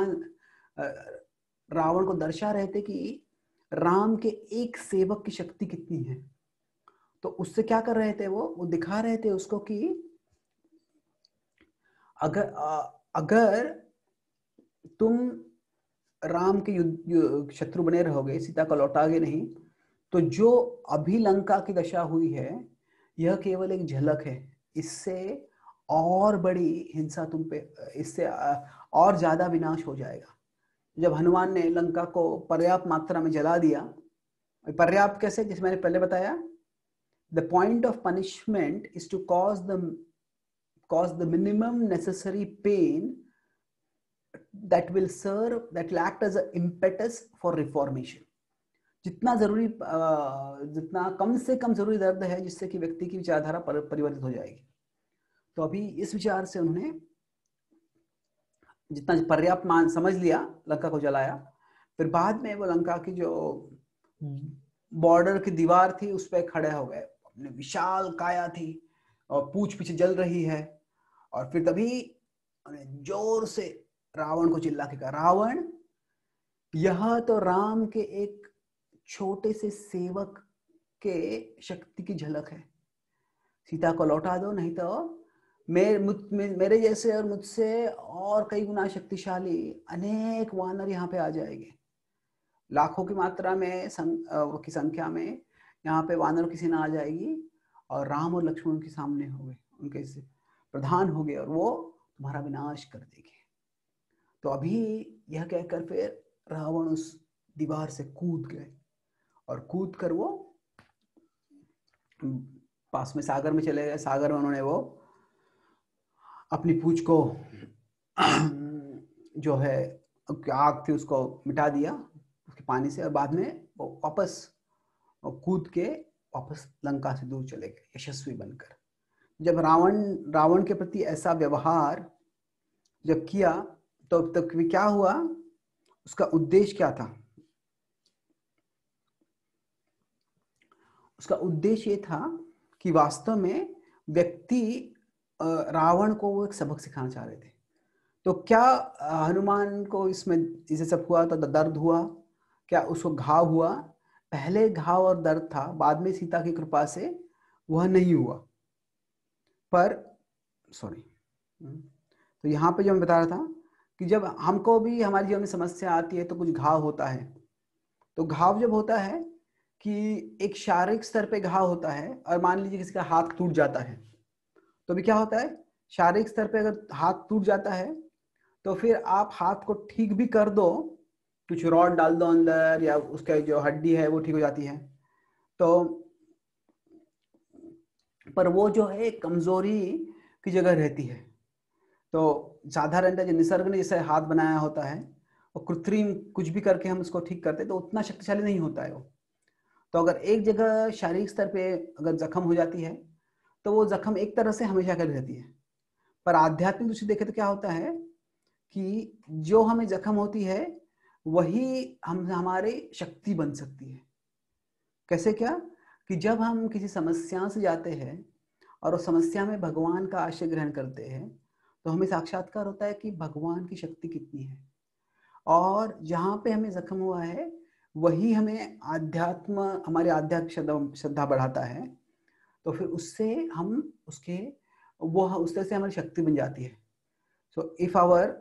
रावण को दर्शा रहे थे कि राम के एक सेवक की शक्ति कितनी है, तो उससे क्या कर रहे थे, वो दिखा रहे थे उसको कि अगर तुम राम के शत्रु बने रहोगे, सीता को लौटागे नहीं, तो जो अभी लंका की दशा हुई है यह केवल एक झलक है, इससे और बड़ी हिंसा तुम पे, इससे और ज्यादा विनाश हो जाएगा। जब हनुमान ने लंका को पर्याप्त मात्रा में जला दिया, पर्याप्त कैसे, जैसे मैंने पहले बताया, the point of punishment is to cause the minimum necessary pain that will act as an impetus for reformation। जितना कम से कम जरूरी दर्द है जिससे कि व्यक्ति की विचारधारा परिवर्तित हो जाएगी। तो अभी इस विचार से उन्होंने जितना पर्याप्त समझ लिया, लंका को जलाया। फिर बाद में वो लंका की जो बॉर्डर की दीवार थी उस पर खड़े हो गए, अपने विशाल काया थी और पूंछ पीछे जल रही है। और फिर तभी जोर से रावण को चिल्ला के कहा, रावण, यह तो राम के एक छोटे से सेवक के शक्ति की झलक है, सीता को लौटा दो, नहीं तो मेरे जैसे और मुझसे और कई गुना शक्तिशाली अनेक वानर यहाँ पे आ जाएंगे। लाखों की मात्रा में की संख्या में यहाँ पे वानरों की सेना आ जाएगी और राम और लक्ष्मण के सामने होंगे, उनके प्रधान होंगे और वो तुम्हारा विनाश कर देंगे। तो अभी यह कहकर फिर रावण उस दीवार से कूद गए और कूद कर वो पास में सागर में चले गए। सागर में उन्होंने वो अपनी पूंछ को जो है आग थी उसको मिटा दिया उसके पानी से, और बाद में वो वापस कूद के वापस लंका से दूर चले गए यशस्वी बनकर। जब रावण के प्रति ऐसा व्यवहार जब किया तो क्या हुआ, उसका उद्देश्य क्या था? उसका उद्देश्य ये था कि वास्तव में व्यक्ति रावण को वो एक सबक सिखाना चाह रहे थे। तो क्या हनुमान को इसमें इसे सब हुआ तो दर्द हुआ? क्या उसको घाव हुआ? पहले घाव और दर्द था, बाद में सीता की कृपा से वह नहीं हुआ। पर तो यहाँ पे जो मैं बता रहा था कि जब हमको भी हमारे जीवन में समस्या आती है तो कुछ घाव होता है। तो घाव जब होता है कि एक शारीरिक स्तर पे घाव होता है, और मान लीजिए किसी का हाथ टूट जाता है, तो भी क्या होता है, शारीरिक स्तर पे अगर हाथ टूट जाता है तो फिर आप हाथ को ठीक भी कर दो, कुछ रॉड डाल दो अंदर या उसका जो हड्डी है वो ठीक हो जाती है, तो पर वो जो है कमजोरी की जगह रहती है। तो साधारणतः जो निसर्ग ने जैसे हाथ बनाया होता है और कृत्रिम कुछ भी करके हम उसको ठीक करते हैं तो उतना शक्तिशाली नहीं होता है वो। तो अगर एक जगह शारीरिक स्तर पे अगर जख्म हो जाती है तो वो जख्म एक तरह से हमेशा कर रहती है। पर आध्यात्मिक दृष्टि देखें तो क्या होता है कि जो हमें जख्म होती है वही हमारी शक्ति बन सकती है। कैसे? क्या कि जब हम किसी समस्या से जाते हैं और उस समस्या में भगवान का आश्रय ग्रहण करते हैं तो हमें साक्षात्कार होता है कि भगवान की शक्ति कितनी है, और जहाँ पे हमें जख्म हुआ है वही हमें हमारे आध्यात्मिक श्रद्धा बढ़ाता है। तो फिर उससे हम उस तरह से हमारी शक्ति बन जाती है। सो इफ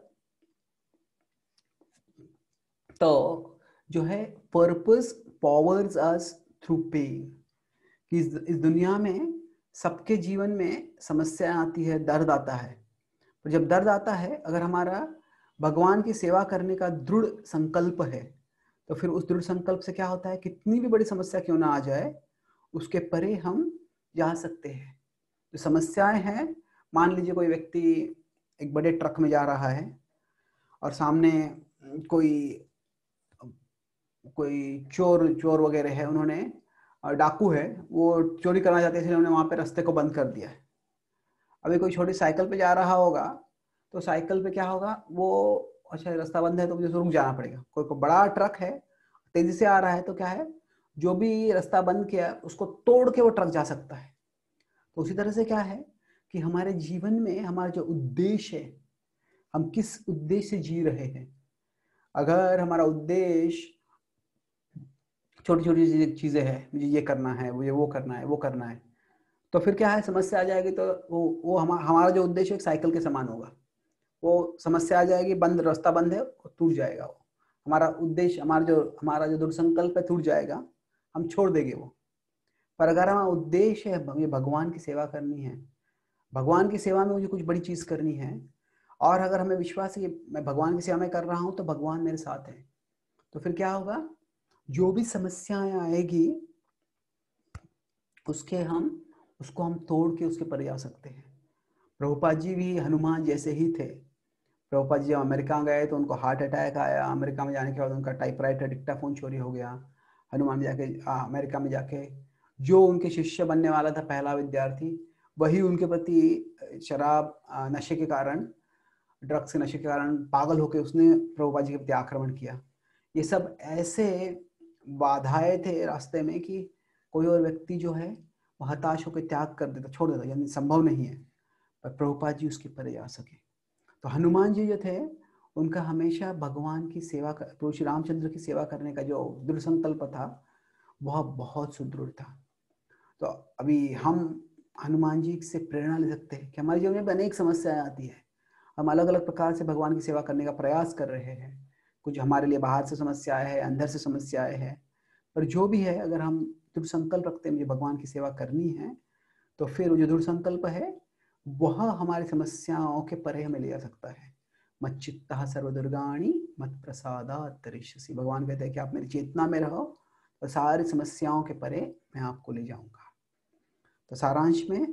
तो जो है purpose powers us through pain, कि इस दुनिया में सबके जीवन में समस्या आती है, दर्द आता है। तो जब दर्द आता है, अगर हमारा भगवान की सेवा करने का दृढ़ संकल्प है तो फिर उस दृढ़ संकल्प से क्या होता है, कितनी भी बड़ी समस्या क्यों ना आ जाए उसके परे हम जा सकते हैं। जो समस्याएं हैं, मान लीजिए कोई व्यक्ति एक बड़े ट्रक में जा रहा है और सामने कोई चोर वगैरह है, उन्होंने डाकू है, वो चोरी करना चाहते हैं, इसलिए उन्होंने वहां पे रास्ते को बंद कर दिया है। अभी कोई छोटी साइकिल पे जा रहा होगा तो साइकिल पे क्या होगा, वो अच्छा रास्ता बंद है तो मुझे रुक जाना पड़ेगा। कोई बड़ा ट्रक है, तेजी से आ रहा है, तो क्या है, जो भी रास्ता बंद किया उसको तोड़ के वो ट्रक जा सकता है। तो उसी तरह से क्या है कि हमारे जीवन में हमारा जो उद्देश्य है, हम किस उद्देश्य से जी रहे हैं। अगर हमारा उद्देश्य छोटी छोटी चीजें हैं, मुझे ये करना है, मुझे वो करना है, वो करना है, तो फिर क्या है, समस्या आ जाएगी। तो वो हमारा जो उद्देश्य एक साइकिल के समान होगा, वो समस्या आ जाएगी, बंद रास्ता बंद है, टूट जाएगा वो। हमारा उद्देश्य, हमारा जो दृढ़ संकल्प है, टूट जाएगा, हम छोड़ देंगे वो। पर अगर हमारा उद्देश्य है मुझे भगवान की सेवा करनी है, भगवान की सेवा में मुझे कुछ बड़ी चीज करनी है, और अगर हमें विश्वास है कि मैं भगवान की सेवा में कर रहा हूं तो भगवान मेरे साथ है, तो फिर क्या होगा, जो भी समस्याएं आएगी उसको हम तोड़ के उसके परे जा सकते हैं। प्रभुपाद जी भी हनुमान जैसे ही थे। प्रभुपाद जी जब अमेरिका गए तो उनको हार्ट अटैक आया। अमेरिका में जाने के बाद उनका टाइपराइटर डिक्टाफोन चोरी हो गया। हनुमान जाके अमेरिका में जाके जो उनके शिष्य बनने वाला था, पहला विद्यार्थी, वही उनके प्रति शराब नशे के कारण, ड्रग्स के नशे के कारण पागल होकर उसने प्रभुपाद जी के प्रति आक्रमण किया। ये सब ऐसे बाधाएं थे रास्ते में कि कोई और व्यक्ति जो है वो हताश होकर त्याग कर देता, छोड़ देता, यानी संभव नहीं है, पर प्रभुपाद जी उसके परे जा सके। तो हनुमान जी जो थे, उनका हमेशा भगवान की सेवा, प्रभु श्री रामचंद्र की सेवा करने का जो दृढ़ संकल्प था वह बहुत सुदृढ़ था। तो अभी हम हनुमान जी से प्रेरणा ले सकते हैं कि हमारे जीवन में अनेक समस्याएं आती है, हम अलग अलग प्रकार से भगवान की सेवा करने का प्रयास कर रहे हैं। कुछ हमारे लिए बाहर से समस्याएं हैं, अंदर से समस्याएं हैं, पर जो भी है, अगर हम दृढ़ संकल्प रखते हैं मुझे भगवान की सेवा करनी है, तो फिर वो जो दृढ़ संकल्प है वह हमारी समस्याओं के परे हमें ले जा सकता है। मच्चित्तः सर्वदुर्गाणि मत प्रसादात् तरिष्यसि। भगवान कहते हैं कि आप मेरी चेतना में रहो तो सारी समस्याओं के परे मैं आपको ले जाऊंगा। तो सारांश में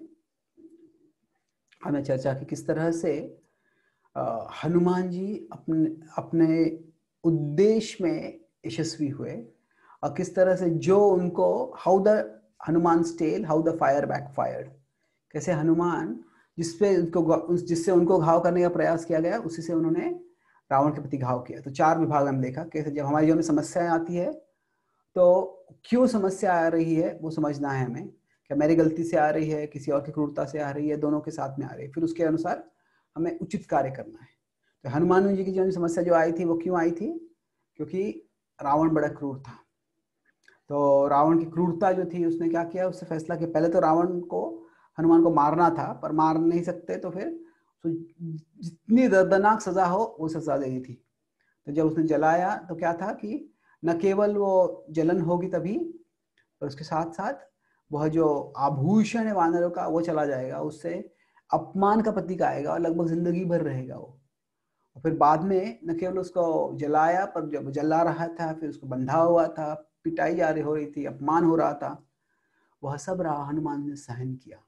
हमने चर्चा की किस तरह से हनुमान जी अपने उद्देश्य में यशस्वी हुए, और किस तरह से जो उनको how the Hanuman's tail how the fire backfired, कैसे हनुमान जिससे उनको घाव करने का प्रयास किया गया, उसी से उन्होंने रावण के प्रति घाव किया। तो 4 विभाग हमने देखा, कैसे जब हमारे जीवन में समस्याएं आती है तो क्यों समस्या आ रही है वो समझना है हमें। क्या मेरी गलती से आ रही है, किसी और की क्रूरता से आ रही है, दोनों के साथ में आ रही है, फिर उसके अनुसार हमें उचित कार्य करना है। तो हनुमान जी की जो समस्या जो आई थी वो क्यों आई थी, क्योंकि रावण बड़ा क्रूर था। तो रावण की क्रूरता जो थी, उसने क्या किया, उससे फैसला किया, पहले तो हनुमान को मारना था, पर मार नहीं सकते, तो फिर जितनी दर्दनाक सजा हो वो सजा देनी थी। तो जब उसने जलाया तो क्या था कि न केवल वो जलन होगी तभी, और उसके साथ साथ वह जो आभूषण है वानरों का वो चला जाएगा, उससे अपमान का प्रतीक आएगा और लगभग जिंदगी भर रहेगा वो। और फिर बाद में न केवल उसको जलाया, पर जब जला रहा था फिर उसको बंधा हुआ था, पिटाई हो रही थी, अपमान हो रहा था, वह सब हनुमान ने सहन किया,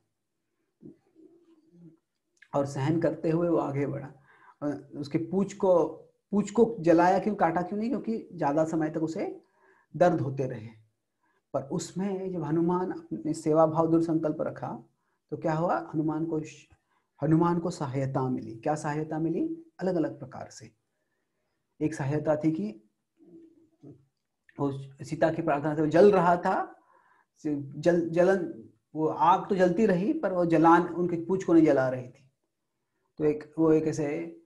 और सहन करते हुए वो आगे बढ़ा। उसके पूंछ को जलाया क्यों, काटा क्यों नहीं, क्योंकि ज्यादा समय तक उसे दर्द होते रहे। पर उसमें जब हनुमान अपने सेवा भाव दृढ़ संकल्प रखा तो क्या हुआ, हनुमान को सहायता मिली। क्या सहायता मिली, अलग अलग प्रकार से। एक सहायता थी कि वो सीता की प्रार्थना से जल रहा था, जलन, वो आग तो जलती रही पर वो जलान उनके पूंछ को नहीं जला रही थी। तो एक ऐसे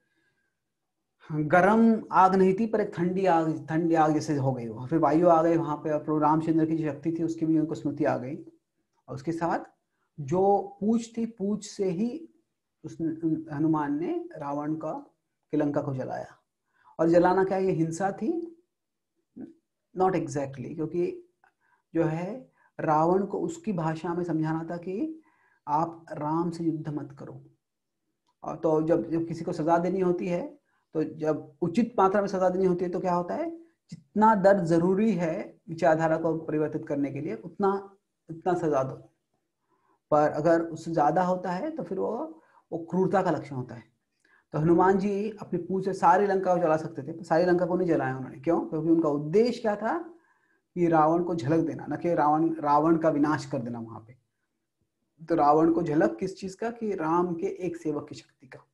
गरम आग नहीं थी, पर एक ठंडी आग जैसे हो गई वो। फिर वायु आ गई वहां पे, और प्रभु रामचंद्र की जो शक्ति थी उसकी भी उनको स्मृति आ गई, और उसके साथ जो पूंछ थी, पूंछ से ही हनुमान ने रावण की लंका को जलाया। और जलाना क्या, ये हिंसा थी, नॉट एग्जैक्टली, क्योंकि जो है रावण को उसकी भाषा में समझाना था कि आप राम से युद्ध मत करो। और तो जब किसी को सजा देनी होती है, तो जब उचित मात्रा में सजा देनी होती है तो क्या होता है, जितना दर्द जरूरी है विचारधारा को परिवर्तित करने के लिए, उतना इतना सजा दो, पर अगर उससे ज्यादा होता है तो फिर वो क्रूरता का लक्षण होता है। तो हनुमान जी अपनी पूंछ से सारी लंका को जला सकते थे, पर सारी लंका को नहीं जलाया उन्होंने। क्यों? क्योंकि उनका उद्देश्य क्या था कि रावण को झलक देना, न कि रावण का विनाश कर देना वहां पे। तो रावण को झलक किस चीज का? कि राम के एक सेवक की शक्ति का।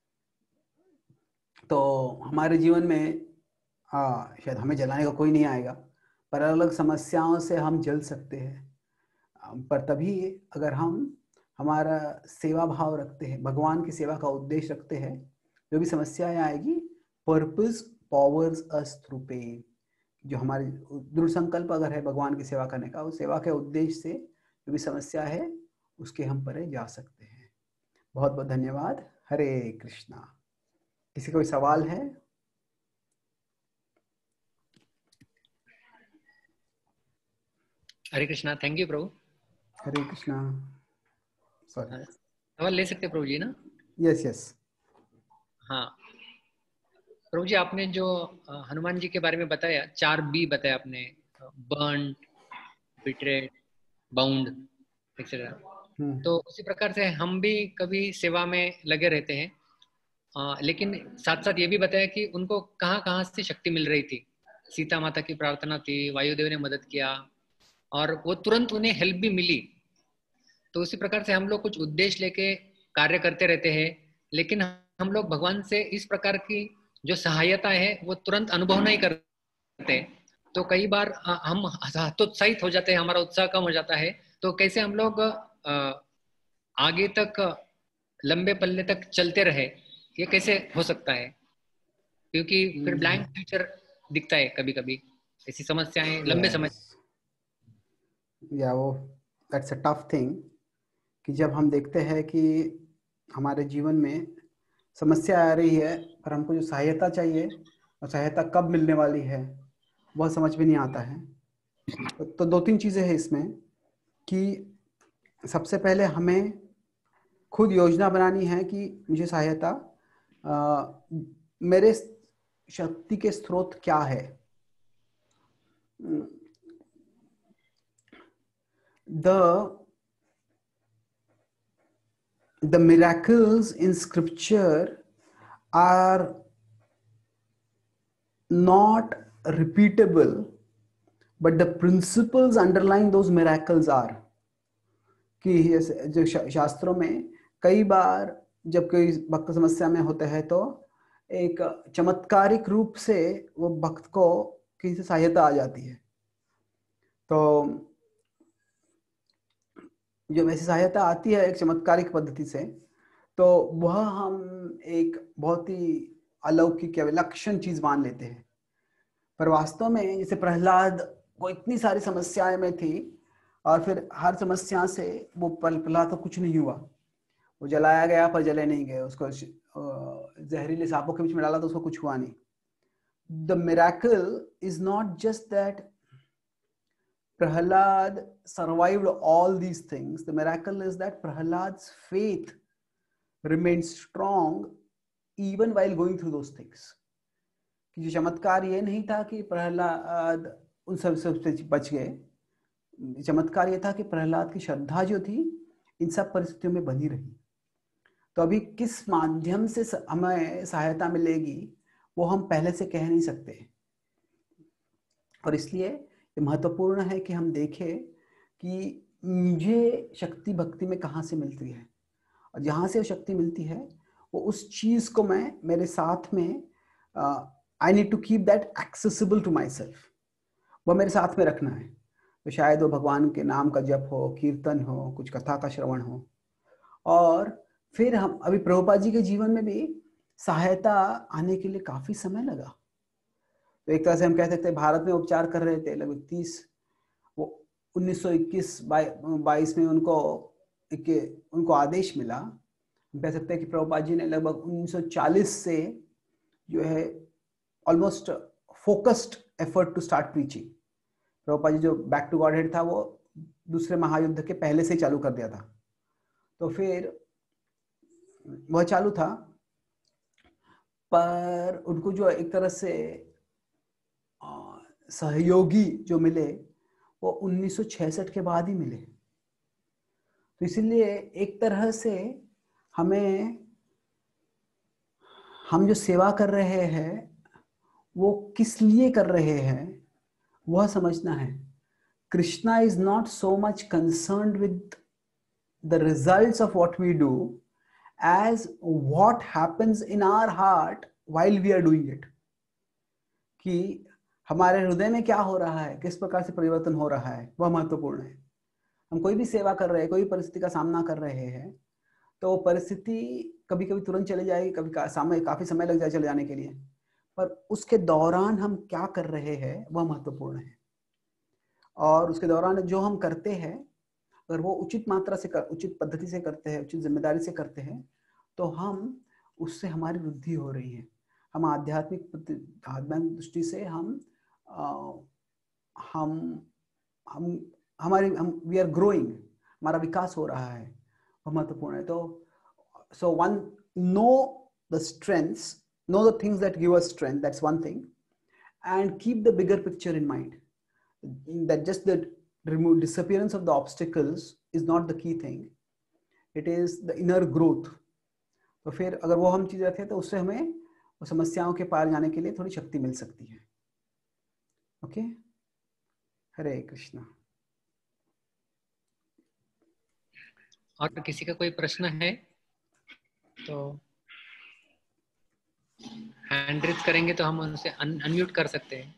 तो हमारे जीवन में शायद हमें जलाने का कोई नहीं आएगा, पर अलग अलग समस्याओं से हम जल सकते हैं। पर तभी अगर हम हमारा सेवा भाव रखते हैं, भगवान की सेवा का उद्देश्य रखते हैं, जो भी समस्याएं आएगी, purpose powers us through pain. जो हमारे दृढ़ संकल्प अगर है भगवान की सेवा करने का, उस सेवा के उद्देश्य से जो भी समस्या है उसके हम परे जा सकते हैं। बहुत बहुत धन्यवाद। हरे कृष्णा। किसी कोई सवाल है? हरे कृष्णा। थैंक यू प्रभु। हरे कृष्णा। सॉरी, सवाल ले सकते प्रभु जी ना? Yes yes. हाँ प्रभु जी, आपने जो हनुमान जी के बारे में बताया, 4B बताया आपने, बर्न, बिट्रेड, बाउंड एक्सेट्रा। तो उसी प्रकार से हम भी कभी सेवा में लगे रहते हैं, लेकिन साथ साथ ये भी बताया कि उनको कहाँ कहाँ से शक्ति मिल रही थी। सीता माता की प्रार्थना थी, वायुदेव ने मदद किया और वो तुरंत उन्हें हेल्प भी मिली। तो उसी प्रकार से हम लोग कुछ उद्देश्य लेके कार्य करते रहते हैं, लेकिन हम लोग भगवान से इस प्रकार की जो सहायता है वो तुरंत अनुभव नहीं करते। तो कई बार हम हतोत्साहित हो जाते हैं, हमारा उत्साह कम हो जाता है। तो कैसे हम लोग आगे तक लंबे पल्ले तक चलते रहे, ये कैसे हो सकता है? क्योंकि फिर ब्लैंक फ्यूचर दिखता है कभी कभी, ऐसी समस्याएं लंबे समय। या वो दैट्स अ टफ थिंग कि जब हम देखते हैं कि हमारे जीवन में समस्या आ रही है, पर हमको जो सहायता चाहिए और सहायता कब मिलने वाली है वह समझ में नहीं आता है। तो दो तीन चीज़ें हैं इसमें कि सबसे पहले हमें खुद योजना बनानी है कि मुझे सहायता मेरे शक्ति के स्रोत क्या है। The miracles in scripture are not repeatable, but the principles underlying those miracles are। कि जो शास्त्रों में कई बार जब कोई भक्त समस्या में होता है तो एक चमत्कारिक रूप से वो भक्त को किसी सहायता आ जाती है। तो जब ऐसी सहायता आती है एक चमत्कारिक पद्धति से, तो वह हम एक बहुत ही अलौकिक या विलक्षण चीज मान लेते हैं। पर वास्तव में जैसे प्रहलाद को इतनी सारी समस्याएं में थी और फिर हर समस्या से वो प्रहलाद को कुछ नहीं हुआ, वो जलाया गया पर जले नहीं गए, उसको जहरीले सांपों के बीच में डाला तो उसको कुछ हुआ नहीं। The miracle is not just that Prahlad survived all these things. The miracle is that Prahlad's faith remained strong even while going through those things. कि जो चमत्कार ये नहीं था कि प्रहलाद उन सब से बच गए। चमत्कार ये था कि प्रहलाद की श्रद्धा जो थी इन सब परिस्थितियों में बनी रही। तो अभी किस माध्यम से हमें सहायता मिलेगी वो हम पहले से कह नहीं सकते, और इसलिए ये महत्वपूर्ण है कि हम देखें कि मुझे शक्ति भक्ति में कहाँ से मिलती है, और जहाँ से शक्ति मिलती है वो उस चीज़ को मैं मेरे साथ में I need to keep that accessible to myself, वह मेरे साथ में रखना है। तो शायद वो भगवान के नाम का जप हो, कीर्तन हो, कुछ कथा का श्रवण हो। और फिर हम अभी प्रभुपाद जी के जीवन में भी सहायता आने के लिए काफ़ी समय लगा। तो एक तरह से हम कह सकते हैं भारत में उपचार कर रहे थे लगभग वो 1921-22 में उनको आदेश मिला। हम कह सकते हैं कि प्रभुपाद जी ने लगभग 1940 से जो है almost focused effort to start preaching. Prabhupada ji जो बैक टू गॉड हेड था वो दूसरे महायुद्ध के पहले से ही चालू कर दिया था। तो फिर वह चालू था, पर उनको जो एक तरह से सहयोगी जो मिले वो 1966 के बाद ही मिले। तो इसीलिए एक तरह से हम जो सेवा कर रहे हैं वो किस लिए कर रहे हैं वह समझना है। Krishna is not so much concerned with the results of what we do as what happens in our heart while we are doing it. कि हमारे हृदय में क्या हो रहा है, किस प्रकार से परिवर्तन हो रहा है, वह महत्वपूर्ण है। हम कोई भी सेवा कर रहे हैं, कोई भी परिस्थिति का सामना कर रहे हैं, तो परिस्थिति कभी कभी तुरंत चली जाएगी, कभी काफी समय लग जाए चले जाने के लिए, पर उसके दौरान हम क्या कर रहे हैं वह महत्वपूर्ण है। और उसके दौरान जो हम करते हैं अगर वो उचित मात्रा से उचित पद्धति से करते हैं, उचित जिम्मेदारी से करते हैं, तो हम उससे हमारी वृद्धि हो रही है। हम आध्यात्मिक दृष्टि से हम वी आर ग्रोइंग, हमारा विकास हो रहा है, वो महत्वपूर्ण है। तो so one know the strengths, know the things that give us strength, that's one thing, and keep the bigger picture in mind, that just the disappearance of the obstacles is not the key thing, it is the inner growth। तो फिर अगर वो हम चीज रखते हैं तो उससे हमें वो समस्याओं के पार जाने के लिए थोड़ी शक्ति मिल सकती है। ओके, हरे कृष्णा। और किसी का कोई प्रश्न है तो हैंड रेज करेंगे तो हम उनसे अनम्यूट कर सकते हैं।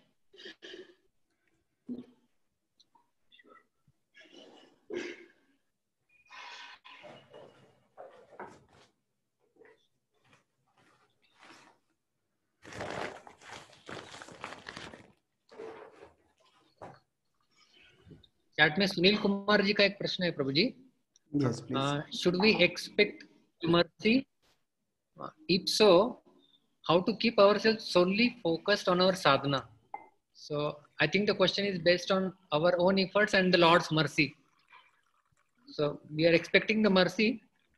चैट में सुनील कुमार जी का एक प्रश्न है प्रभु जी। Yes, please. Should we expect mercy? If so, how to keep ourselves solely focused on our sadhana? So I think the question is based on our own efforts and the Lord's mercy. So we are expecting the mercy.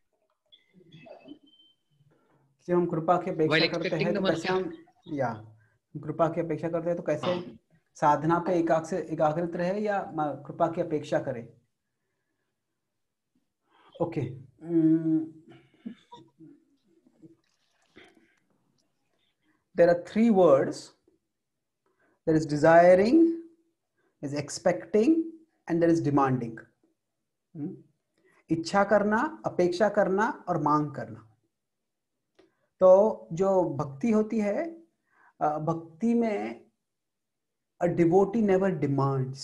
जब हम कृपा की अपेक्षा While करते expecting हैं the तो कैसे हम कृपा की अपेक्षा करते हैं तो कैसे साधना पे एकाग्रित रहे या कृपा की अपेक्षा करें। Okay, there are three words. There is desiring, there is expecting, and there is demanding. इच्छा करना, अपेक्षा करना और मांग करना। तो जो भक्ति होती है, भक्ति में a devotee never demands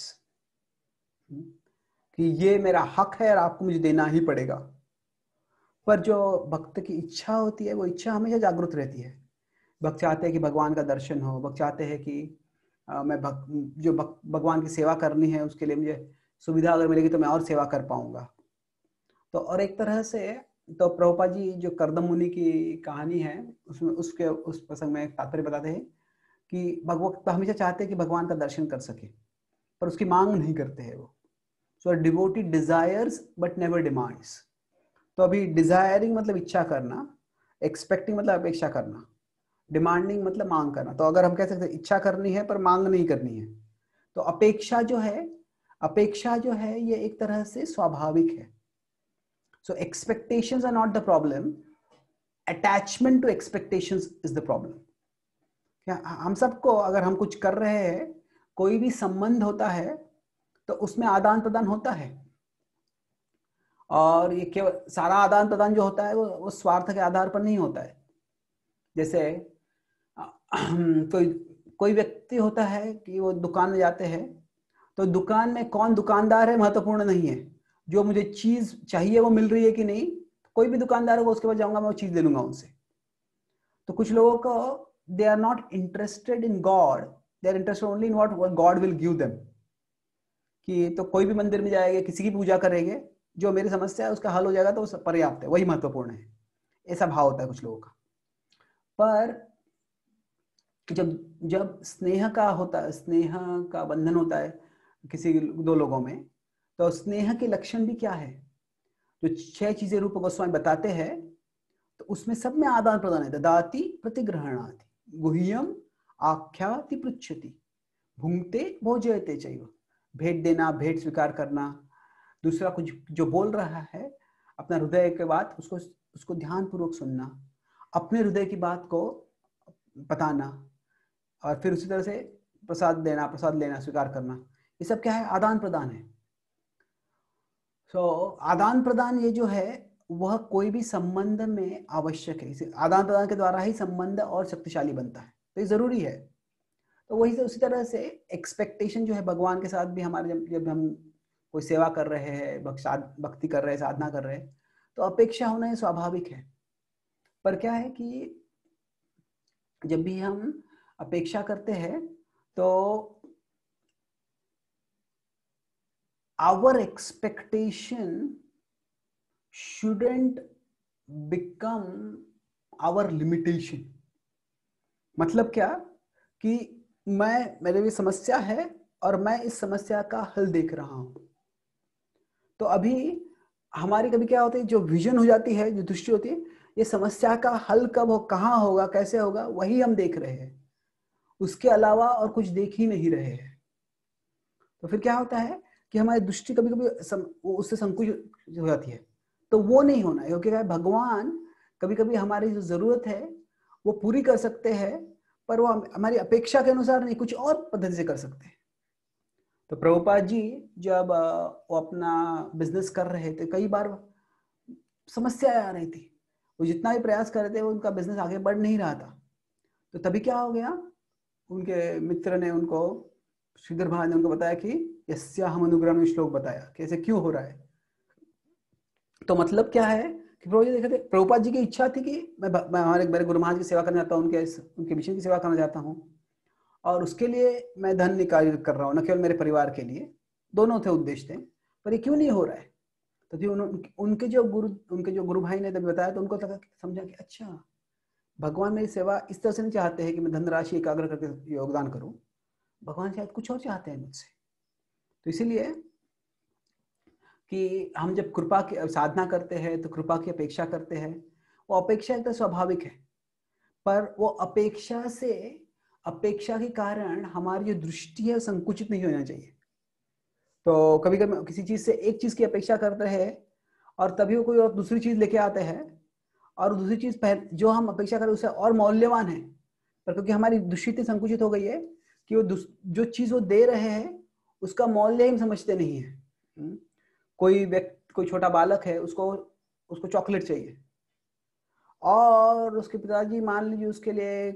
कि ये मेरा हक है और आपको मुझे देना ही पड़ेगा। पर जो भक्त की इच्छा होती है वो इच्छा हमेशा जागृत रहती है। भक्त चाहते हैं कि भगवान का दर्शन हो, भक्त चाहते हैं कि मैं भगवान की सेवा करनी है, उसके लिए मुझे सुविधा अगर मिलेगी तो मैं और सेवा कर पाऊंगा। तो और एक तरह से तो प्रभुपाद जी जो कर्दम मुनि की कहानी है उसमें उस प्रसंग में तात्पर्य बताते हैं कि भगवत हमेशा चाहते हैं कि भगवान का दर्शन कर सके, पर उसकी मांग नहीं करते हैं वो। So devotee desires but never demands. तो अभी डिजायरिंग मतलब इच्छा करना, एक्सपेक्टिंग मतलब अपेक्षा करना, डिमांडिंग मतलब मांग करना। तो अगर हम कह सकते हैं इच्छा करनी है पर मांग नहीं करनी है, तो अपेक्षा जो है ये एक तरह से स्वाभाविक है। So expectations are not the problem, attachment to expectations is the problem. क्या हम सबको अगर हम कुछ कर रहे हैं, कोई भी संबंध होता है तो उसमें आदान प्रदान होता है, और ये केवल सारा आदान प्रदान जो होता है वो स्वार्थ के आधार पर नहीं होता है। जैसे कोई व्यक्ति होता है कि वो दुकान में जाते हैं, तो दुकान में कौन दुकानदार है महत्वपूर्ण नहीं है, जो मुझे चीज चाहिए वो मिल रही है कि नहीं। कोई भी दुकानदार होगा उसके पास जाऊंगा मैं वो चीज ले लूंगा उनसे। तो कुछ लोगों को they are not interested in God, they are interested only in what God will give them. कि तो कोई भी मंदिर में जाएंगे, किसी की पूजा करेंगे, जो मेरी समस्या है उसका हल हो जाएगा तो पर्याप्त है, वही महत्वपूर्ण है, ऐसा भाव होता है कुछ लोगों का। पर जब स्नेह का बंधन होता है किसी दो लोगों में, तो स्नेह के लक्षण भी क्या है, जो 6 चीजें रूप गोस्वामी बताते हैं, तो उसमें सब में आदान प्रदान है। ददाति प्रतिग्रहणाति, गुह्यम आख्याति पृच्छति, भुंक्ते भोजयते चैव, भेंट देना, भेंट स्वीकार करना। दूसरा, कुछ जो बोल रहा है अपना हृदय के बात उसको ध्यानपूर्वक सुनना, अपने हृदय की बात को बताना, और फिर उसी तरह से प्रसाद देना, प्रसाद लेना, स्वीकार करना। ये सब क्या है? आदान प्रदान है। आदान प्रदान ये जो है वह कोई भी संबंध में आवश्यक है। इसे आदान प्रदान के द्वारा ही संबंध और शक्तिशाली बनता है, तो ये जरूरी है। तो वही से उसी तरह से एक्सपेक्टेशन जो है भगवान के साथ भी हमारे, जब हम कोई सेवा कर रहे हैं, भक्ति कर रहे हैं, साधना कर रहे हैं, तो अपेक्षा होना ये स्वाभाविक है। पर क्या है कि जब भी हम अपेक्षा करते हैं तो our expectation shouldn't become our limitation। मतलब क्या कि मेरे भी समस्या है और मैं इस समस्या का हल देख रहा हूं। तो अभी हमारी कभी क्या होती है, जो विजन हो जाती है, जो दृष्टि होती है, ये समस्या का हल कब हो, कहाँ होगा, कैसे होगा, वही हम देख रहे हैं, उसके अलावा और कुछ देख ही नहीं रहे हैं। तो फिर क्या होता है कि हमारी दृष्टि कभी कभी उससे संकुचित हो जाती है। तो वो नहीं होना है, क्योंकि भगवान कभी कभी हमारी जो जरूरत है वो पूरी कर सकते हैं, पर वो हमारी अपेक्षा के अनुसार नहीं, कुछ और पद्धति से कर सकते हैं। तो प्रभुपाद जी जब वो अपना बिजनेस कर रहे थे, कई बार समस्या आ रही थी, वो जितना भी प्रयास कर रहे थे, उनका बिजनेस आगे बढ़ नहीं रहा था। तो तभी क्या हो गया, उनके मित्र ने उनको, श्रीधर भाई ने उनको बताया कि यस्याहम अनुग्रह में श्लोक बताया कि ऐसे क्यों हो रहा है। तो मतलब क्या है कि प्रभु जी देखे थे, प्रभुपाद जी की इच्छा थी कि मैं हमारे बड़े गुरु महाराज की सेवा करना चाहता हूँ, उनके मिशन की सेवा करना चाहता हूँ, और उसके लिए मैं धन निकाल कर रहा हूँ, न केवल मेरे परिवार के लिए, दोनों थे उद्देश्य थे। पर ये क्यों नहीं हो रहा है? तो उनके जो गुरु भाई ने तभी बताया, तो उनको समझा कि अच्छा, भगवान मेरी सेवा इस तरह से नहीं चाहते हैं कि मैं धनराशि एकाग्र करके योगदान करूं, भगवान शायद कुछ और चाहते हैं मुझसे। तो इसीलिए कि हम जब कृपा की साधना करते हैं तो कृपा की अपेक्षा करते हैं। वो अपेक्षा एक तो स्वाभाविक है, पर वो अपेक्षा के कारण हमारी जो दृष्टि है संकुचित नहीं होना चाहिए। तो कभी कभी किसी चीज से एक चीज की अपेक्षा करते हैं और तभी वो कोई और दूसरी चीज लेके आते हैं, और दूसरी चीज जो हम अपेक्षा करें उससे और मौल्यवान है, पर क्योंकि हमारी दृष्टि संकुचित हो गई है कि वो जो चीज वो दे रहे हैं उसका मौल्य हम समझते नहीं है। कोई छोटा बालक है, उसको चॉकलेट चाहिए, और उसके पिताजी मान लीजिए उसके लिए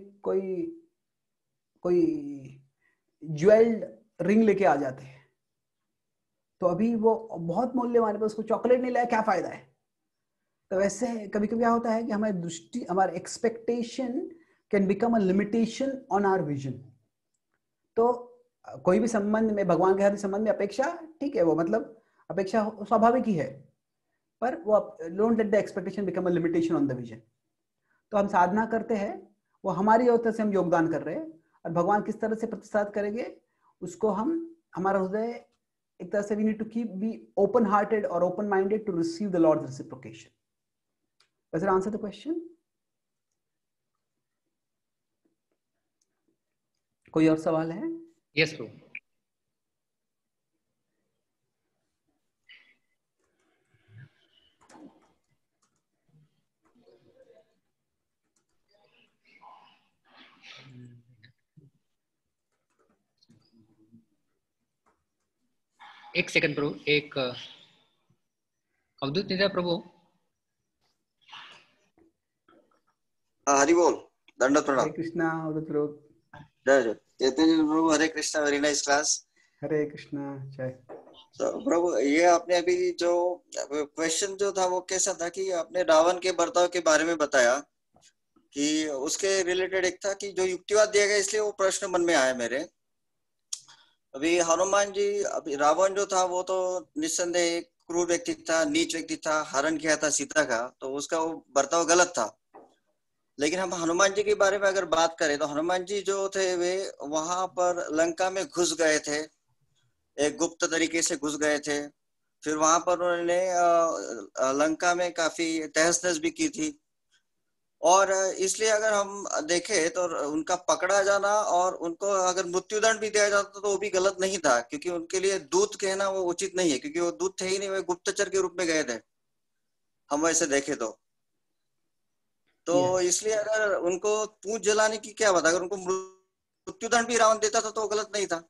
कोई ज्वेल्ड रिंग लेके आ जाते हैं, तो अभी वो बहुत मूल्यवान है, पर उसको चॉकलेट नहीं लाया, क्या फायदा है? तो वैसे कभी कभी क्या होता है कि हमारी दृष्टि, हमारे expectation can become a limitation on our vision. तो कोई भी संबंध में, भगवान के साथ संबंध में अपेक्षा ठीक है, वो मतलब अपेक्षा स्वाभाविक ही है, पर वो don't let the expectation become a limitation on the vision. तो हम साधना करते हैं, वो हमारी ओर से हम योगदान कर रहे हैं, और भगवान किस तरह से प्रतिसाद करेंगे उसको हमारा हृदय एक तरह से we need to be open hearted or open minded to receive the Lord's reciprocation. Does it answer the question? कोई और सवाल है? Yes, bro. एक सेकंड प्रभु, एक अवधूत निधा प्रभु। हरि बोल, दंडवत प्रणाम। हरे कृष्णा अवधूत प्रभु। जय जय चैतन्य प्रभु, Hare Krishna, very nice class. Hare Krishna, जय। तो प्रभु, ये आपने अभी जो क्वेश्चन जो था वो कैसा था कि आपने रावण के बर्ताव के बारे में बताया कि उसके रिलेटेड एक था कि जो युक्तिवाद दिया गया, इसलिए वो प्रश्न मन में आया मेरे। अभी हनुमान जी, अभी रावण जो था वो तो निस्संदेह एक क्रूर व्यक्ति था, नीच व्यक्ति था, हरण किया था सीता का, तो उसका वो बर्ताव गलत था। लेकिन हम हनुमान जी के बारे में अगर बात करें तो हनुमान जी जो थे वे वहां पर लंका में घुस गए थे, एक गुप्त तरीके से घुस गए थे। फिर वहां पर उन्होंने लंका में काफी तहस नहस भी की थी। और इसलिए अगर हम देखें तो उनका पकड़ा जाना और उनको अगर मृत्युदंड भी दिया जाता तो वो भी गलत नहीं था, क्योंकि उनके लिए दूत कहना वो उचित नहीं है, क्योंकि वो दूत थे ही नहीं, वे गुप्तचर के रूप में गए थे हम वैसे देखें तो Yes. इसलिए अगर उनको पूंछ जलाने की क्या बात, अगर उनको मृत्युदंड भी रावण देता था तो वो गलत नहीं था।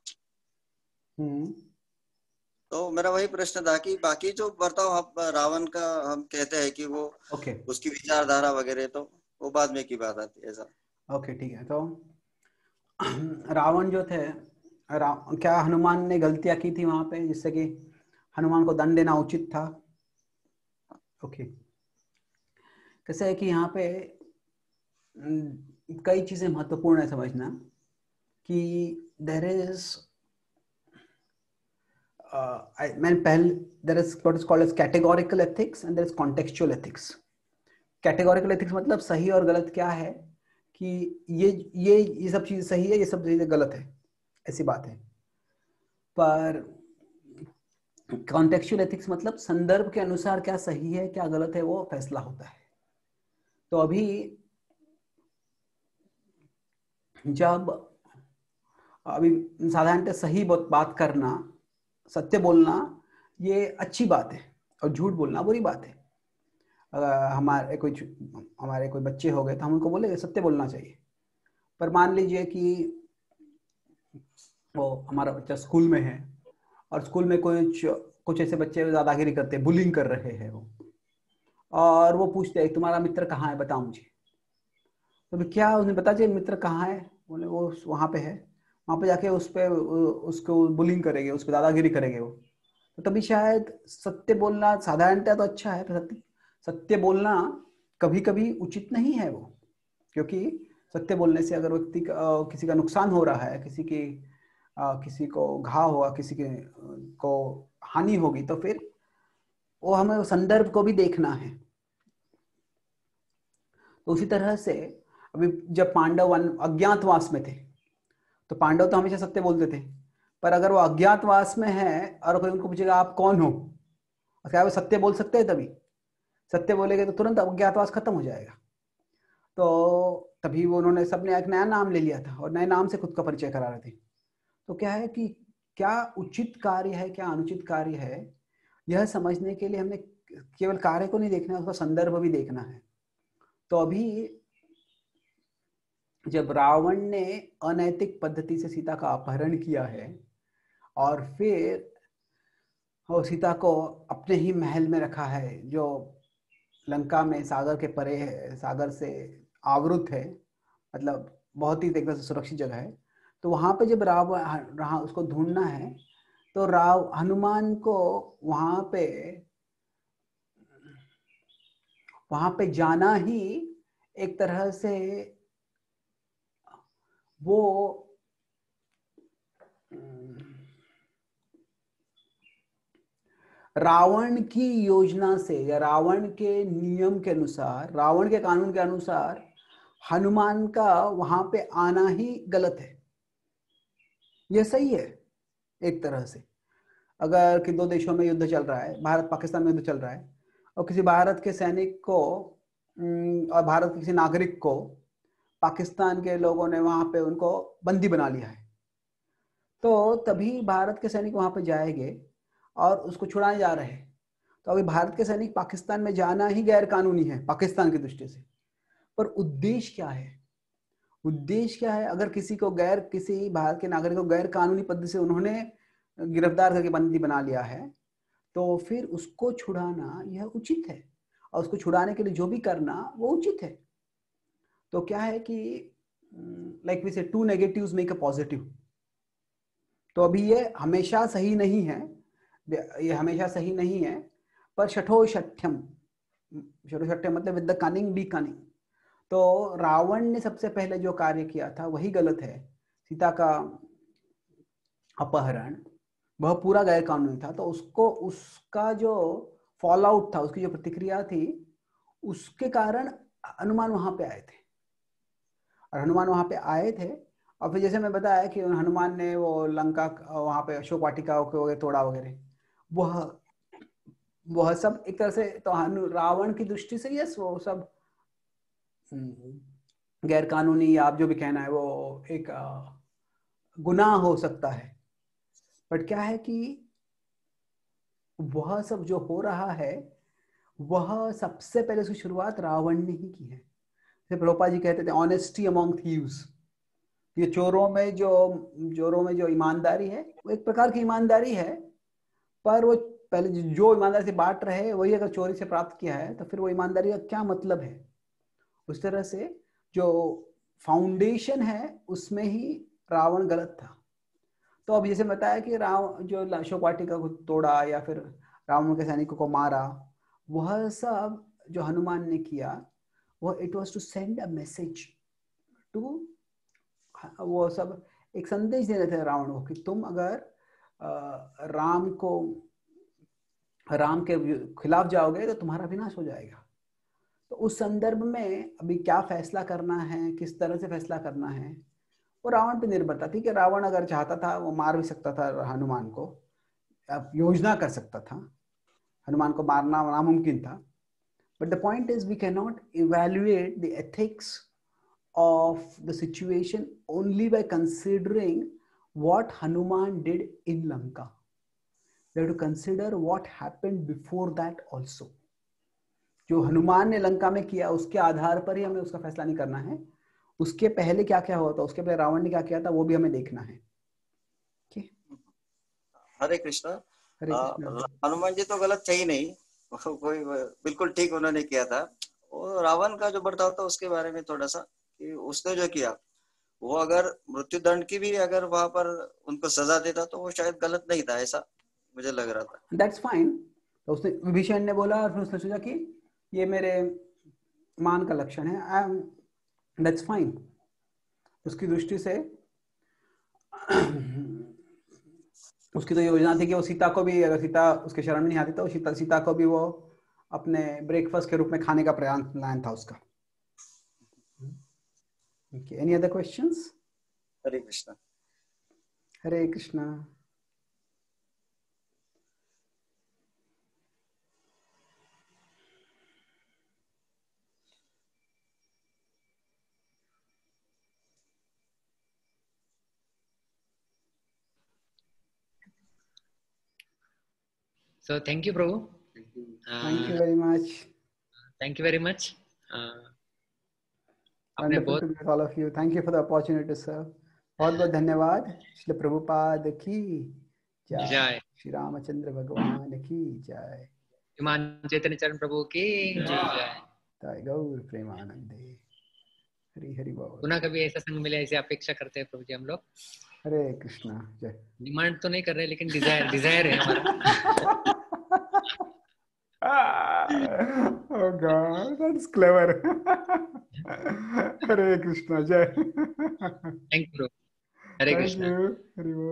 तो मेरा वही प्रश्न था कि बाकी जो बर्ताव रावण का हम कहते हैं कि वो ओके उसकी विचारधारा वगैरह, तो वो बाद में की बात आती है ऐसा। ओके ठीक है। तो रावण जो थे, क्या हनुमान ने गलतियां की थी वहां पे जिससे कि हनुमान को दंड देना उचित था? ओके कैसे है कि यहाँ पे कई चीजें महत्वपूर्ण है समझना कि देर इज मैंने पहले there is what is called as categorical ethics and there is contextual ethics. Categorical ethics मतलब सही और गलत क्या है, कि ये सब चीज सही है, ये सब चीजें गलत है, ऐसी बात है। पर कॉन्टेक्चुअल एथिक्स मतलब संदर्भ के अनुसार क्या सही है क्या गलत है वो फैसला होता है। तो अभी जब अभी साधारणतः सही बात करना, सत्य बोलना ये अच्छी बात है और झूठ बोलना बुरी बात है। हमारे कोई बच्चे हो गए तो हम उनको बोले सत्य बोलना चाहिए। पर मान लीजिए कि वो हमारा बच्चा स्कूल में है और स्कूल में कुछ ऐसे बच्चे दादागिरी करते हैं, बुलिंग कर रहे हैं वो, और वो पूछते हैं तुम्हारा मित्र कहाँ है बताओ मुझे। तो क्या उन्हें बता चाहिए मित्र कहाँ है? बोले वो वहां पे है। वहां पे जाके उसको बुलिंग करेंगे, उस पर दादागिरी करेंगे वो। तो तभी शायद सत्य बोलना साधारणतः तो अच्छा है, पर सत्य बोलना कभी कभी उचित नहीं है वो, क्योंकि सत्य बोलने से अगर व्यक्ति किसी का नुकसान हो रहा है, किसी को घाव हुआ, को हानि होगी, तो फिर वो हमें संदर्भ को भी देखना है। तो उसी तरह से अभी जब पांडव अज्ञातवास में थे तो पांडव तो हमेशा सत्य बोलते थे, पर अगर वो अज्ञातवास में है और कोई उनको पूछेगा आप कौन हो, और क्या वो सत्य बोल सकते हैं? तभी सत्य बोलेंगे तो तुरंत अज्ञातवास खत्म हो जाएगा। तो तभी वो उन्होंने सबने एक नया नाम ले लिया था और नए नाम से खुद का परिचय करा रहे थे। तो क्या है कि क्या उचित कार्य है क्या अनुचित कार्य है, यह समझने के लिए हमें केवल कार्य को नहीं देखना है, उसका संदर्भ भी देखना है। तो अभी जब रावण ने अनैतिक पद्धति से सीता का अपहरण किया है और फिर वो सीता को अपने ही महल में रखा है, जो लंका में सागर के परे है, सागर से आवृत है, मतलब बहुत ही एक तरह से सुरक्षित जगह है। तो वहां पे जब रावण उसको ढूंढना है तो हनुमान को वहां पे जाना ही एक तरह से वो रावण की योजना से या रावण के नियम के अनुसार, रावण के कानून के अनुसार हनुमान का वहां पे आना ही गलत है। यह सही है एक तरह से। अगर कि दो देशों में युद्ध चल रहा है, भारत पाकिस्तान में युद्ध चल रहा है, और किसी भारत के सैनिक को और भारत के किसी नागरिक को पाकिस्तान के लोगों ने वहां पे उनको बंदी बना लिया है, तो तभी भारत के सैनिक वहां पे जाएंगे और उसको छुड़ाने जा रहे हैं। तो अभी भारत के सैनिक पाकिस्तान में जाना ही गैर कानूनी है पाकिस्तान की दृष्टि से। पर उद्देश्य क्या है? उद्देश्य क्या है? अगर किसी भारत के नागरिक को गैर कानूनी पद्धति से उन्होंने गिरफ्तार करके बंदी बना लिया है, तो फिर उसको छुड़ाना यह उचित है, और उसको छुड़ाने के लिए जो भी करना वो उचित है। तो क्या है कि like we say two negatives make a positive. तो अभी ये हमेशा सही नहीं है, पर शठोषठ्यम मतलब with the cunning be cunning. तो रावण ने सबसे पहले जो कार्य किया था वही गलत है। सीता का अपहरण वह पूरा गैर कानूनी था, तो उसका जो फॉल आउट था, उसकी जो प्रतिक्रिया थी, उसके कारण हनुमान वहां पे आए थे। और हनुमान वहां पे आए थे और फिर जैसे मैं बताया कि हनुमान ने वो लंका वहां पे अशोक वाटिका को तोड़ा वगैरह, वह सब एक तरह से तो रावण की दृष्टि से यस वो सब गैर कानूनी या आप जो भी कहना है वो एक गुनाह हो सकता है, बट क्या है कि वह सब जो हो रहा है वह सबसे पहले उसकी शुरुआत रावण ने ही की है। जैसे प्रभुपाद जी कहते थे ऑनेस्टी अमॉन्ग थीव्स, ये चोरों में जो ईमानदारी है वो एक प्रकार की ईमानदारी है, पर वो पहले जो ईमानदारी से बांट रहे हैं वही अगर चोरी से प्राप्त किया है तो फिर वो ईमानदारी का क्या मतलब है। उस तरह से जो फाउंडेशन है उसमें ही रावण गलत था। तो अब जैसे बताया कि रावण जो अशोक वाटिका को तोड़ा या फिर रावण के सैनिकों को मारा, वह सब जो हनुमान ने किया वह it was to send a message to, वो सब एक संदेश दे रहे थे रावण को कि तुम अगर राम के खिलाफ जाओगे तो तुम्हारा विनाश हो जाएगा। तो उस संदर्भ में अभी क्या फैसला करना है, किस तरह से फैसला करना है, वो रावण पे निर्भर था। ठीक है, रावण अगर चाहता था वो मार भी सकता था हनुमान को, योजना कर सकता था, हनुमान को मारना नामुमकिन था। But the point is we cannot evaluate the द एथिक्स of the situation only by considering what Hanuman did in Lanka. We have to consider what happened before that also. जो हनुमान ने लंका में किया उसके आधार पर ही हमें उसका फैसला नहीं करना है, उसके पहले क्या क्या हुआ था, उसके पहले रावण ने क्या किया था वो भी हमें देखना है। हरे कृष्णा। हरे कृष्णा। हनुमान जी तो गलत थे ही नहीं, कोई बिल्कुल ठीक उन्होंने किया था। और रावण का जो बर्ताव था उसके बारे में थोड़ा सा कि उसने जो किया वो अगर मृत्यु दंड की भी अगर वहां पर उनको सजा देता तो वो शायद गलत नहीं था, ऐसा मुझे लग रहा था। That's fine। तो उसने विभीषण ने बोला और फिर उसने सोचा कि ये मेरे मान का लक्षण है, that's fine। उसकी दृष्टि से उसकी तो योजना थी कि वो सीता को भी, अगर सीता उसके शरण में नहीं आती तो सीता को भी वो अपने ब्रेकफास्ट के रूप में खाने का प्लान था उसका। Okay, any other questions? Hare Krishna. Hare Krishna. So thank you, Prabhu. Thank you very much. Thank you very much. Wonderful to meet all of you. Thank you for the opportunity, sir. बहुत बहुत धन्यवाद। श्री प्रभुपाद की जय, श्री रामचंद्र भगवान की जय, श्रीमान चैतन्य चरण प्रभु की जय, जय गौर प्रेमानंदे। हरि हरि बोल। पुनः कभी ऐसा संग मिले ऐसी अपेक्षा करते हैं प्रभु जी हम लोग। हरे कृष्णा। जय। डिमांड तो नहीं कर रहे लेकिन डिजायर है हमारा। Oh God, that's clever. Hare Krishna. जय। Thank you. हरे कृष्णा। हरि बोल।